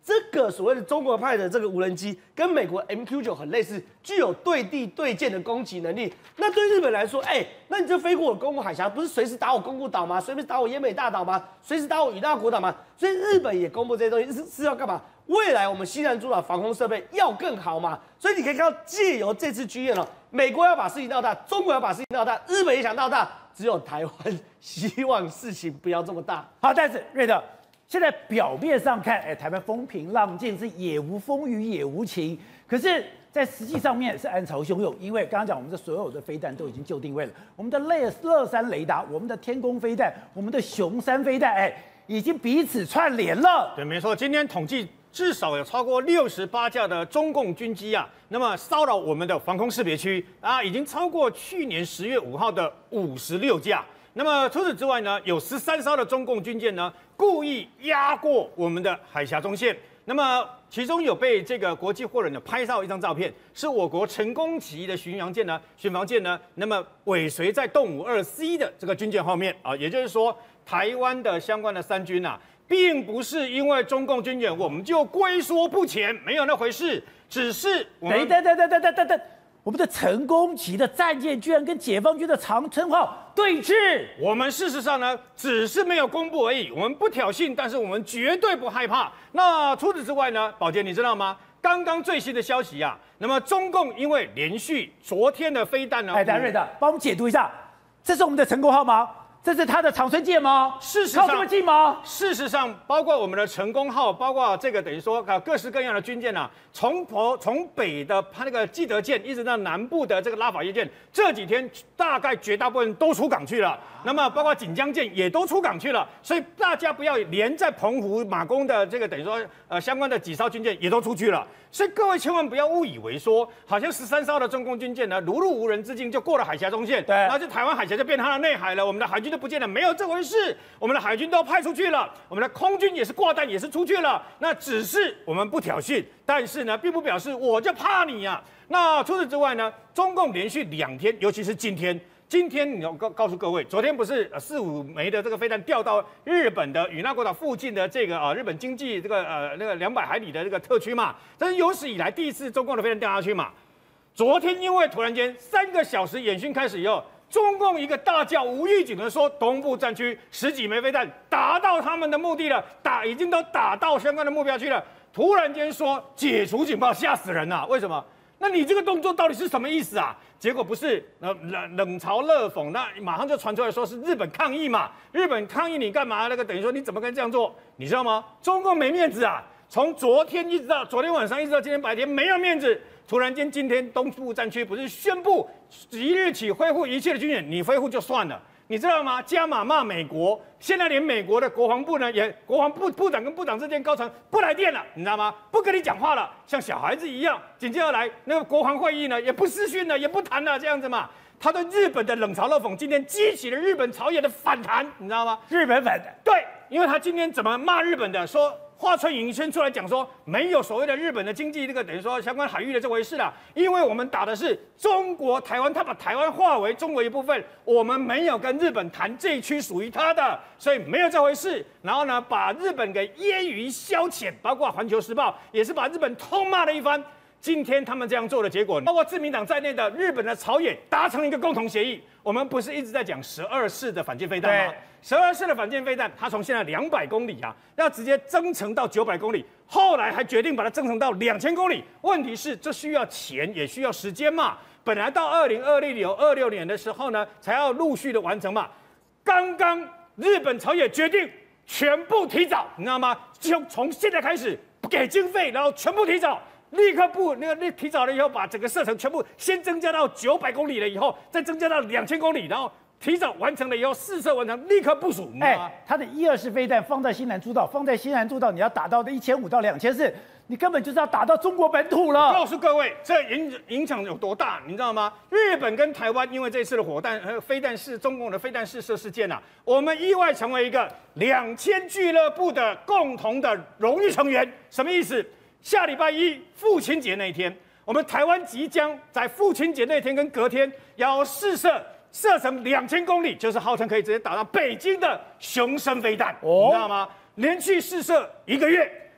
Speaker 5: 这个所谓的中国派的这个无人机跟美国 M Q 九很类似，具有对地对舰的攻击能力。那对日本来说，哎，那你就飞过我宫古海峡，不是随时打我宫古岛吗？随时打我奄美大岛吗？随时打我与那国岛吗？所以日本也公布这些东西是是要干嘛？未来我们西南诸岛防空设备要更好嘛？所以你可以看到，借由这次军演哦，美国要把事情闹大，中国要把事情闹大，日本也想闹大，只有台湾希望事情不要这么大。
Speaker 1: 好，但是瑞德。现在表面上看，哎，台湾风平浪静，是也无风雨也无晴。可是，在实际上面是暗潮汹涌，因为刚刚讲我们的所有的飞弹都已经就定位了，我们的乐乐山雷达、我们的天宫飞弹、我们的雄山飞弹，哎，已经彼此串联了。
Speaker 3: 对，没错，今天统计至少有超过六十八架的中共军机啊，那么骚扰我们的防空识别区啊，已经超过去年十月五号的五十六架。那么除此之外呢，有十三艘的中共军舰呢，故意压过我们的海峡中线。那么其中有被这个国际货轮呢拍到一张照片，是我国成功级的巡洋舰呢，巡防舰呢，那么尾随在动五二 C 的这个军舰后面啊，也就是说，台湾的相关的三军啊，并不是因为中共军演我们就龟缩不前，没有那回事，只是我们
Speaker 1: 等等等等等等等。我们的成功级的战舰居然跟解放军的长春号对峙，
Speaker 3: 我们事实上呢，只是没有公布而已。我们不挑衅，但是我们绝对不害怕。那除此之外呢，宝杰你知道吗？刚刚最新的消息啊，那么中共因为连续昨天的飞弹呢，
Speaker 1: 哎，戴瑞的，帮我们解读一下，这是我们的成功号吗？这是他的长春舰吗？
Speaker 3: 事实上，
Speaker 1: 靠这么近吗？
Speaker 3: 事实上，包括我们的成功号，包括这个等于说啊各式各样的军舰啊，从北从北的它那个基德舰，一直到南部的这个拉法叶舰，这几天大概绝大部分都出港去了。那么包括锦江舰也都出港去了，所以大家不要连在澎湖马公的这个等于说呃相关的几艘军舰也都出去了。所以各位千万不要误以为说，好像十三艘的中共军舰呢，如入无人之境就过了海峡中线，
Speaker 1: 对，
Speaker 3: 然后就台湾海峡就变它的内海了，我们的海军就不见了，没有这回事。我们的海军都派出去了，我们的空军也是挂弹也是出去了，那只是我们不挑衅，但是呢，并不表示我就怕你呀、啊。那除此之外呢，中共连续两天，尤其是今天。今天你要告告诉各位，昨天不是四五枚的这个飞弹掉到日本的与那国岛附近的这个啊日本经济这个呃那个两百海里的这个特区嘛，这是有史以来第一次中共的飞弹掉下去嘛。昨天因为突然间三个小时演训开始以后，中共一个大叫无预警的说，东部战区十几枚飞弹达到他们的目的了，打已经都打到相关的目标去了。突然间说解除警报，吓死人了、啊！为什么？那你这个动作到底是什么意思啊？结果不是呃冷冷嘲热讽，那马上就传出来说是日本抗议嘛？日本抗议你干嘛？那个等于说你怎么敢这样做？你知道吗？中共没面子啊！从昨天一直到昨天晚上，一直到今天白天没有面子。突然间今天东部战区不是宣布即日起恢复一切的军演，你恢复就算了。你知道吗？加码骂美国，现在连美国的国防部呢，也国防部部长跟部长之间高层不来电了，你知道吗？不跟你讲话了，像小孩子一样。紧接着来那个国防会议呢，也不视讯了，也不谈了，这样子嘛。他对日本的冷嘲热讽，今天激起了日本朝野的反弹，你知道吗？
Speaker 1: 日本反弹，
Speaker 3: 对，因为他今天怎么骂日本的，说。华春莹先出来讲说，没有所谓的日本的经济这个等于说相关海域的这回事啦，因为我们打的是中国台湾，他把台湾划为中国一部分，我们没有跟日本谈这一区属于他的，所以没有这回事。然后呢，把日本给揶揄消遣，包括《环球时报》也是把日本痛骂了一番。今天他们这样做的结果，包括自民党在内的日本的朝野达成一个共同协议。我们不是一直在讲十二式的反舰飞弹吗？十二式的反舰飞弹，它从现在两百公里啊，要直接增程到九百公里，后来还决定把它增程到两千公里。问题是，这需要钱，也需要时间嘛。本来到二零二六二六年的时候呢，才要陆续的完成嘛。刚刚日本朝野决定全部提早，你知道吗？就从现在开始不给经费，然后全部提早。立刻不那个那提早了以后，把整个射程全部先增加到九百公里了以后，再增加到两千公里，然后提早完成了以后，试射完成，立刻部署。哎、欸，
Speaker 1: 它的一二式飞弹放在西南诸岛，放在西南诸岛，你要打到的一千五到两千四，你根本就是要打到中国本土了。
Speaker 3: 告诉各位，这影影响有多大，你知道吗？日本跟台湾因为这次的火弹和飞弹试中共的飞弹试射事件啊，我们意外成为一个两千俱乐部的共同的荣誉成员。什么意思？下礼拜一父亲节那一天，我们台湾即将在父亲节那天跟隔天要试射射程两千公里，就是号称可以直接打到北京的雄升飞弹，哦、你知道吗？连续试射一个月，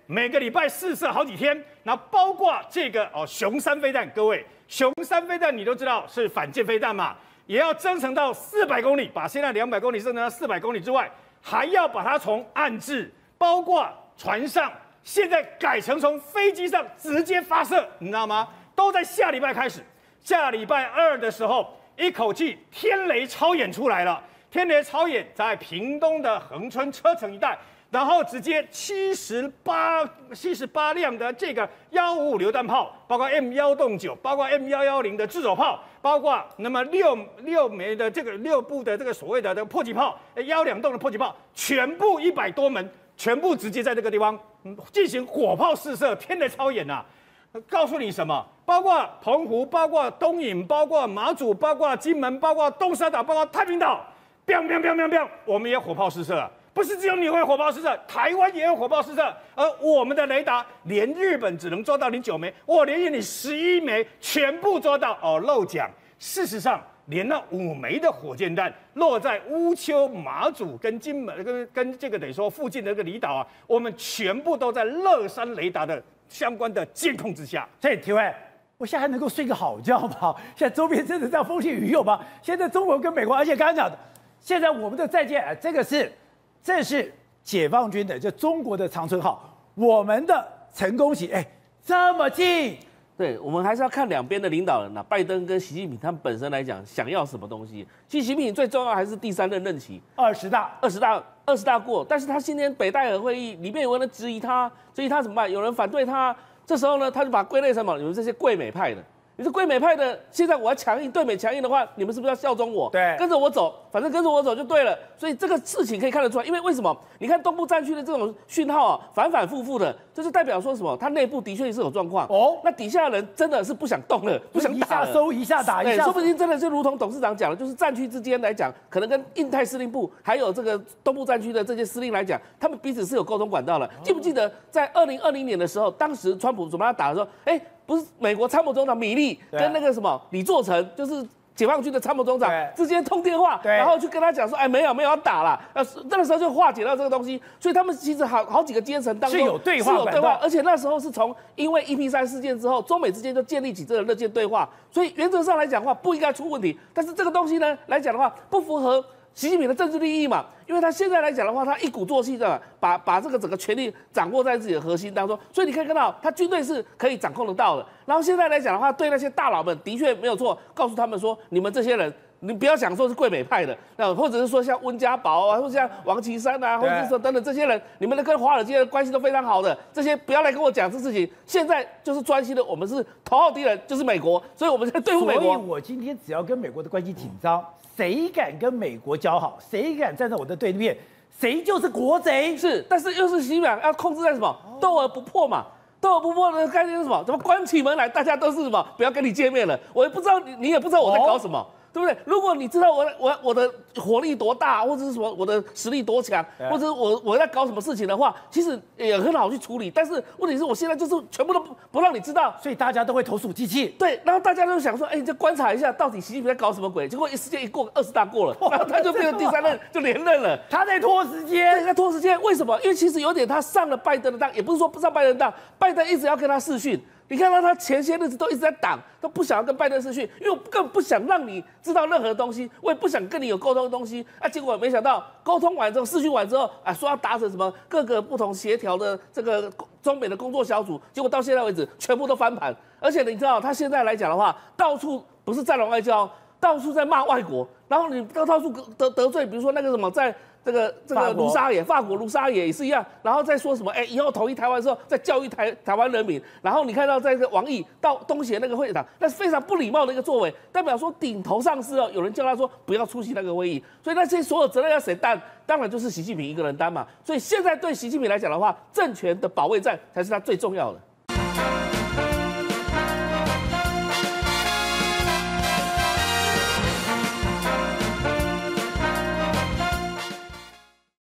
Speaker 3: 每个礼拜试射好几天，然后包括这个哦雄三飞弹，各位雄三飞弹你都知道是反舰飞弹嘛，也要增程到四百公里，把现在两百公里增程到四百公里之外，还要把它从岸置，包括船上，现在改成从飞机上直接发射，你知道吗？都在下礼拜开始，下礼拜二的时候，一口气天雷超演出来了。天雷超演在屏东的恒春车城一带，然后直接七十八七十八辆的这个幺五五榴弹炮，包括 M 幺洞九，包括 M 幺幺零的自走炮，包括那么六六枚的这个六部的这个所谓的这个迫击炮，幺两洞的迫击炮，全部一百多门，全部直接在这个地方进行火炮试射，天雷超演呐、啊！告诉你什么？包括澎湖，包括东引，包括马祖，包括金门，包括东沙岛，包括太平岛。biang biang biang biang biang， 我们也火炮试射，不是只有你会火炮试射，台湾也有火炮试射，而我们的雷达连日本只能抓到你九枚，我连你十一枚全部抓到哦漏奖。事实上，连那五枚的火箭弹落在乌丘、马祖跟金门跟跟这个等于说附近的这个离岛啊，我们全部都在乐山雷达的相关的监控之下。
Speaker 1: 所以体会。我现在还能够睡个好觉吗？现在周边真的这样风起雨涌吗？现在中国跟美国，而且刚刚讲的。现在我们的战舰，哎，这个是，这是解放军的，就中国的长春号，我们的成功型，哎，这么近。
Speaker 7: 对，我们还是要看两边的领导人呐、啊，拜登跟习近平他们本身来讲想要什么东西。其实习近平最重要还是第三任任期，
Speaker 1: 二十大，
Speaker 7: 二十大，二十大过，但是他今天北戴河会议里面有人质疑他，质疑他怎么办？有人反对他，这时候呢，他就把归类成什么？你们这些贵美派的。你是归美派的，现在我要强硬，对美强硬的话，你们是不是要效忠我？
Speaker 1: 对，
Speaker 7: 跟着我走，反正跟着我走就对了。所以这个事情可以看得出来，因为为什么？你看东部战区的这种讯号啊，反反复复的，这就代表说什么？它内部的确是有状况。哦，那底下的人真的是不想动了，不想打了，
Speaker 1: 一下收一下打，一下，
Speaker 7: 说不定真的就如同董事长讲的，就是战区之间来讲，可能跟印太司令部还有这个东部战区的这些司令来讲，他们彼此是有沟通管道的。哦、记不记得在二零二零年的时候，当时川普准备要打的时候，哎。不是美国参谋总长米利跟那个什么李作成，就是解放军的参谋总长之间通电话，然后去跟他讲说，哎，没有没有要打了，呃，那个时候就化解到这个东西，所以他们其实好好几个阶层当中
Speaker 1: 是有对话，
Speaker 7: 是有对话，而且那时候是从因为 E P 三事件之后，中美之间就建立起这个热线对话，所以原则上来讲的话不应该出问题，但是这个东西呢来讲的话不符合习近平的政治利益嘛，因为他现在来讲的话，他一鼓作气的把把这个整个权力掌握在自己的核心当中，所以你可以看到他军队是可以掌控得到的。然后现在来讲的话，对那些大佬们的确没有错，告诉他们说，你们这些人，你不要想说是贵美派的，那或者是说像温家宝啊，或者像王岐山啊，或者是说等等这些人，你们的跟华尔街的关系都非常好的，这些不要来跟我讲这事情。现在就是专心的，我们是头号敌人，就是美国，所以我们在对付美国。
Speaker 1: 所以我今天只要跟美国的关系紧张，谁敢跟美国交好，谁敢站在我的对立面，谁就是国贼。
Speaker 7: 是，但是又是习近平要控制在什么？斗而不破嘛。斗而不破的概念是什么？怎么关起门来，大家都是什么？不要跟你见面了。我也不知道你，你也不知道我在搞什么。哦，对不对？如果你知道我我我的火力多大，或者是什么我的实力多强，或者是我我在搞什么事情的话，其实也很好去处理。但是问题是我现在就是全部都不不让你知道，
Speaker 1: 所以大家都会投鼠忌器。
Speaker 7: 对，然后大家都想说，哎，你就观察一下，到底习近平在搞什么鬼？结果一时间一过，二十大过了，然后他就变成第三任，就连任了。
Speaker 1: 他在拖时间，
Speaker 7: 在拖时间。为什么？因为其实有点他上了拜登的当，也不是说不上拜登的当，拜登一直要跟他视讯。你看到他前些日子都一直在挡，都不想要跟拜登视讯，因为我根本不想让你知道任何东西，我也不想跟你有沟通的东西啊。结果没想到沟通完之后，视讯完之后啊，说要达成什么各个不同协调的这个中美的工作小组，结果到现在为止全部都翻盘。而且你知道他现在来讲的话，到处不是战狼外交，到处在骂外国，然后你到到处得得罪，比如说那个什么在。这个这个卢沙野，法国卢沙野也是一样，然后再说什么？哎，以后统一台湾的时候，再教育台台湾人民。然后你看到在这个王毅到东协那个会场，那是非常不礼貌的一个作为，代表说顶头上司哦，有人叫他说不要出席那个会议，所以那些所有责任要谁担？当然就是习近平一个人担嘛。所以现在对习近平来讲的话，政权的保卫战才是他最重要的。